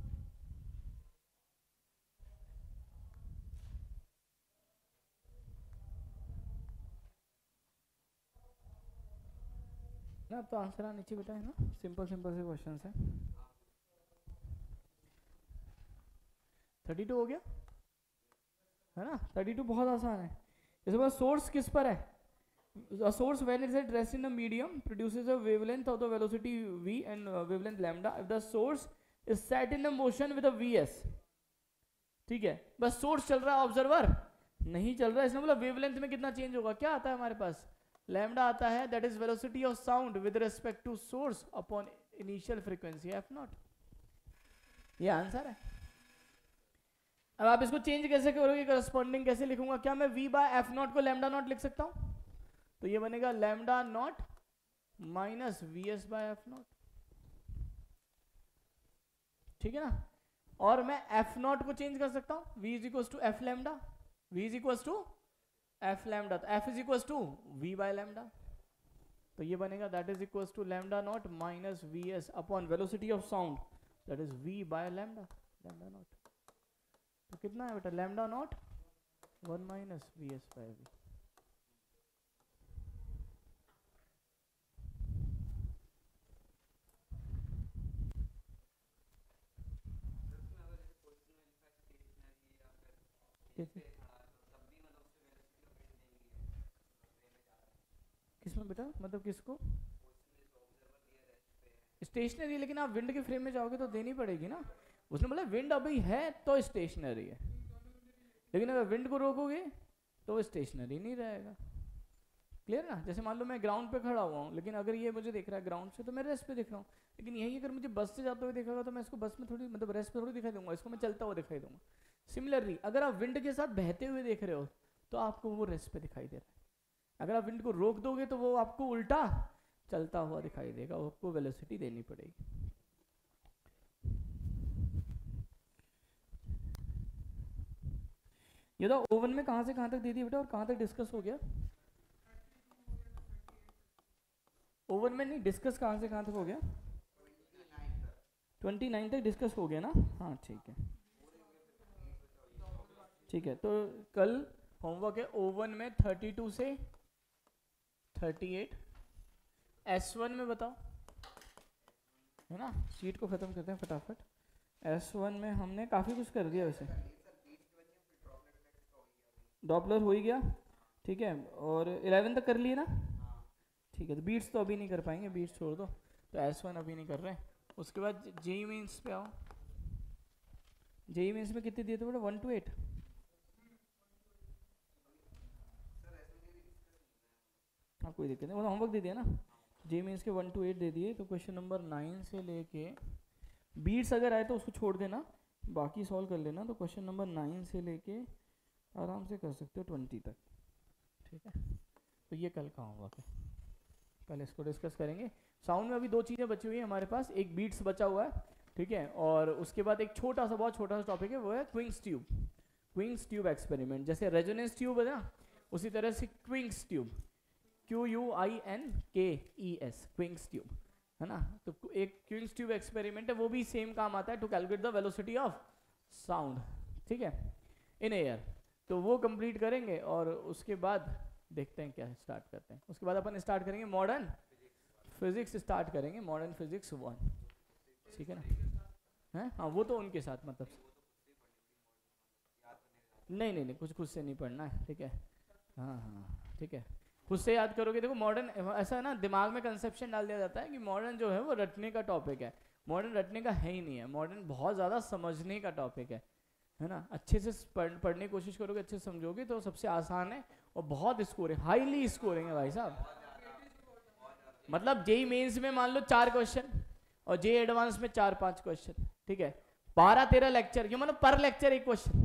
ना अब तो आंसर नीचे बेटा है ना, सिंपल सिंपल से क्वेश्चन है। 32 हो गया है ना। 32 बहुत आसान है। इसके बाद सोर्स किस पर है? A source when it is at rest in a medium produces a wavelength of the velocity v and wavelength lambda if the source is set in a motion with a vs। ठीक है, बस source चल रहा है, observer नहीं चल रहा है। इसमें बोला वेवलेंथ में कितना चेंज होगा? क्या आता है हमारे पास? लैम्डा आता है, that is velocity of sound with respect to source upon initial frequency F naught. ये आंसर है। अब आप इसको चेंज कैसे करोगे? करस्पॉन्डिंग कैसे लिखूंगा? क्या मैं v बाय एफ नॉट को लैम्डा नॉट लिख सकता हूं? तो ये बनेगा lambda naught minus we s by f naught. ठीक है ना। और मैं एफ नॉट को चेंज कर सकता हूं, v is equal to f lambda, v is equal to f lambda, तो f is equal to v by lambda. तो ये बनेगा that is equal to lambda naught minus V S upon velocity of sound that is v by lambda, lambda naught. तो कितना है बेटा? Lambda naught 1 minus we s by v. Positional बेटा मतलब किसको? स्टेशनरी, लेकिन आप विंड के फ्रेम में जाओगे तो देनी पड़ेगी ना। उसने बोला विंड अभी है तो स्टेशनरी है, लेकिन अगर विंड को रोकोगे तो वो स्टेशनरी नहीं रहेगा। क्लियर ना? जैसे मान लो मैं ग्राउंड पे खड़ा हुआ हूँ, लेकिन अगर ये मुझे देख रहा है ग्राउंड से तो मैं रेस्ट पे दिख रहा हूँ, लेकिन यही अगर मुझे बस से जाते हुए देखेगा तो मैं इसको बस में थोड़ी मतलब रेस्ट पे थोड़ी दिखाई दूंगा, इसको मैं चलता हुआ दिखाई दूंगा। सिमिलरली अगर आप विंड के साथ बहते हुए देख रहे हो तो आपको वो रेस्ट पे दिखाई दे रहा है, अगर आप विंड को रोक दोगे तो वो आपको उल्टा चलता हुआ दिखाई देगा, आपको वेलोसिटी देनी पड़ेगी। ये तो ओवन में कहां से कहां तक दे दी बेटा और कहां तक डिस्कस हो गया? ओवन में नहीं, डिस्कस कहां से कहां तक हो गया? 29 तक डिस्कस हो गया ना? हाँ ठीक है, ठीक है। तो कल होमवर्क है ओवन में 32 से 38। S1 में बताओ, है ना? शीट को खत्म करते हैं फटाफट। S1 में हमने काफी कुछ कर दिया वैसे, डॉपलर हो ही गया, ठीक है। और 11 तक कर लिए ना? ठीक है, तो बीट्स तो अभी नहीं कर पाएंगे, बीट्स छोड़ दो, तो S1 अभी नहीं कर रहे हैं। उसके बाद जेई मेंस पे आओ। जेई मेंस में कितने दिए थे बेटा? 1 to 8? हाँ कोई दिक्कत नहीं, वो होमवर्क दे दिया ना। जेई मेंस के 1 to 8 दे दिए, तो क्वेश्चन नंबर 9 से लेके बीट्स अगर आए तो उसको छोड़ देना, बाकी सॉल्व कर लेना। तो क्वेश्चन नंबर 9 से लेके आराम से कर सकते हो 20 तक, ठीक है। तो ये कल का होमवर्क है, कल इसको डिस्कस करेंगे। साउंड में अभी दो चीज़ें बची हुई है हमारे पास, एक बीट्स बचा हुआ है, ठीक है, और उसके बाद एक छोटा सा, बहुत छोटा सा टॉपिक है, वो है Quincke's tube. Quincke's tube experiment, जैसे रेजोनेंस ट्यूब है ना, उसी तरह से Quincke's tube, QUINKES, Quincke's tube, है ना। तो एक क्विंग्स ट्यूब एक्सपेरिमेंट है, वो भी सेम काम आता है, to calculate the velocity of sound, ठीक है, इन एयर। तो वो कंप्लीट करेंगे और उसके बाद देखते हैं क्या स्टार्ट करते हैं। उसके बाद अपन स्टार्ट करेंगे मॉडर्न फिजिक्स, स्टार्ट करेंगे मॉडर्न फिजिक्स 1, ठीक है ना? हैं? हाँ वो तो उनके साथ मतलब नहीं नहीं नहीं, कुछ खुद से नहीं पढ़ना है, ठीक है। हाँ हाँ ठीक है, खुद से याद करोगे। देखो मॉडर्न ऐसा है ना, दिमाग में कंसेप्शन डाल दिया जाता है कि मॉडर्न जो है वो रटने का टॉपिक है। मॉडर्न रटने का है ही नहीं है, मॉडर्न बहुत ज़्यादा समझने का टॉपिक है ना। अच्छे से पढ़ने की कोशिश करोगे, अच्छे से समझोगे तो सबसे आसान है और बहुत स्कोरिंग, हाईली स्कोरिंग है भाई साहब। मतलब जेई मेंस में मान लो 4 क्वेश्चन और जेई एडवांस में 4-5 क्वेश्चन, ठीक है। 12-13 लेक्चर, ये मतलब पर लेक्चर एक क्वेश्चन,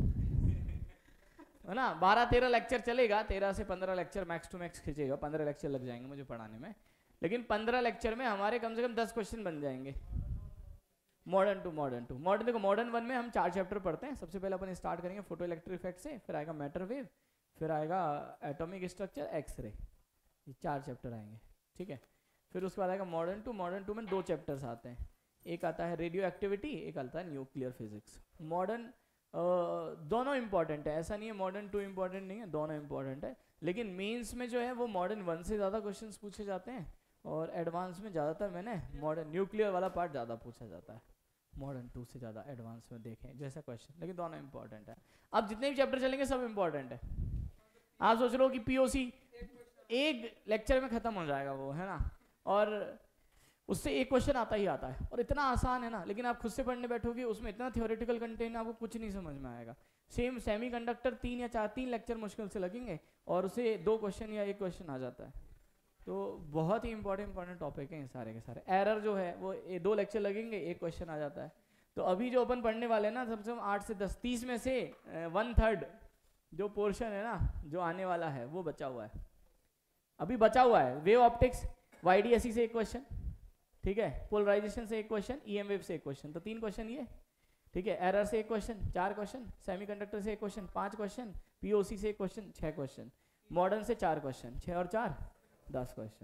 है ना। 12-13 लेक्चर चलेगा, 13 से 15 लेक्चर मैक्स टू मैक्स खींचेगा, 15 लेक्चर लग जाएंगे मुझे पढ़ाने में, लेकिन 15 लेक्चर में हमारे कम से कम 10 क्वेश्चन बन जाएंगे। मॉडर्न टू मॉडर्न, देखो मॉडर्न 1 में हम 4 चैप्टर पढ़ते हैं। सबसे पहले अपन स्टार्ट करेंगे फोटो इलेक्ट्रिक इफेक्ट से, फिर आएगा मैटर वेव, फिर आएगा एटॉमिक स्ट्रक्चर, एक्सरे, ये 4 चैप्टर आएंगे, ठीक है। फिर उसके बाद आएगा मॉडर्न टू में 2 चैप्टर्स आते हैं, एक आता है रेडियो एक्टिविटी, एक आता है न्यूक्लियर फिजिक्स। मॉडर्न दोनों इंपॉर्टेंट है, ऐसा नहीं है मॉडर्न 2 इंपॉर्टेंट नहीं है, दोनों इंपॉर्टेंट है। लेकिन मेंस में जो है वो मॉडर्न 1 से ज़्यादा क्वेश्चंस पूछे जाते हैं, और एडवांस में ज़्यादातर मैंने मॉडर्न न्यूक्लियर वाला पार्ट ज़्यादा पूछा जाता है, मॉडर्न 2 से ज़्यादा एडवांस में देखें जैसा क्वेश्चन, लेकिन दोनों इंपॉर्टेंट है। अब जितने भी चैप्टर चलेंगे सब इंपॉर्टेंट है। आप सोच रहे हो कि पीओसी एक लेक्चर में ख़त्म हो जाएगा वो, है ना, और उससे एक क्वेश्चन आता ही आता है और इतना आसान है ना, लेकिन आप खुद से पढ़ने बैठोगे उसमें इतना थियोरेटिकल कंटेंट आपको कुछ नहीं समझ में आएगा। सेम सेमीकंडक्टर 3 या 3 लेक्चर मुश्किल से लगेंगे और उसे 2 क्वेश्चन या 1 क्वेश्चन आ जाता है। तो बहुत ही इंपॉर्टेंट टॉपिक है सारे के सारे। एरर जो है वो 2 लेक्चर लगेंगे, 1 क्वेश्चन आ जाता है। तो अभी जो अपन पढ़ने वाले हैं ना, सबसे 8 से 10, 30 में से 1/3 जो पोर्शन है ना जो आने वाला है वो बचा हुआ है, अभी बचा हुआ है। वेव ऑप्टिक्स, YDSE से 1 क्वेश्चन, ठीक है, पोलराइजेशन से 1 क्वेश्चन, EM वेव से 1 क्वेश्चन, तो 3 क्वेश्चन ये, ठीक है। एरर से 1 क्वेश्चन, 4 क्वेश्चन, सेमीकंडक्टर से 1 क्वेश्चन, 5 क्वेश्चन, POC से 1 क्वेश्चन, 6 क्वेश्चन, मॉडर्न से 4 क्वेश्चन, 6 और 4 10 क्वेश्चन,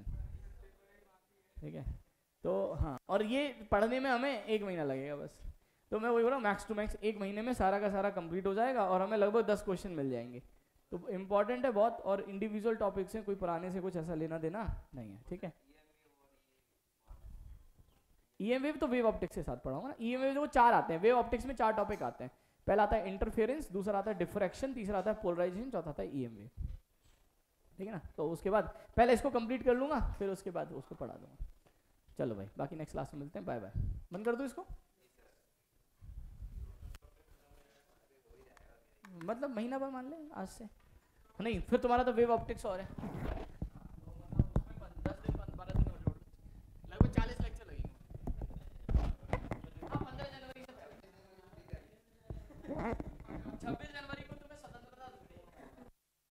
ठीक है। तो हाँ, और ये पढ़ने में हमें 1 महीना लगेगा बस। तो मैं वही बोल रहा हूँ, मैक्स टू मैक्स 1 महीने में सारा का सारा कंप्लीट हो जाएगा और हमें लगभग 10 क्वेश्चन मिल जाएंगे। तो इम्पॉर्टेंट है बहुत, और इंडिविजुअल टॉपिक से कोई पुराने से कुछ ऐसा लेना देना नहीं है, ठीक है। EM वेव तो वेव ऑप्टिक्स के साथ पढ़ाऊंगा ना। EM वेव वो 4 आते हैं, वेव ऑप्टिक्स में 4 टॉपिक आते हैं। पहला आता है इंटरफेरेंस, दूसरा आता है डिफ्रैक्शन, तीसरा आता है पोलराइजेशन, चौथा आता है EM वेव, ठीक है ना। तो उसके बाद पहले इसको कंप्लीट कर लूँगा, फिर उसके बाद उसको पढ़ा दूँगा। चलो भाई, बाकी नेक्स्ट क्लास में मिलते हैं, बाय बाय। बंद कर दूँ इसको, मतलब महीना भर मान ले आज से। नहीं फिर तुम्हारा तो वेव ऑप्टिक्स और है, 10 दिन 12 दिन और जोड़, लगभग 40 लेक्चर लगेंगे। हाँ 15 जनवरी से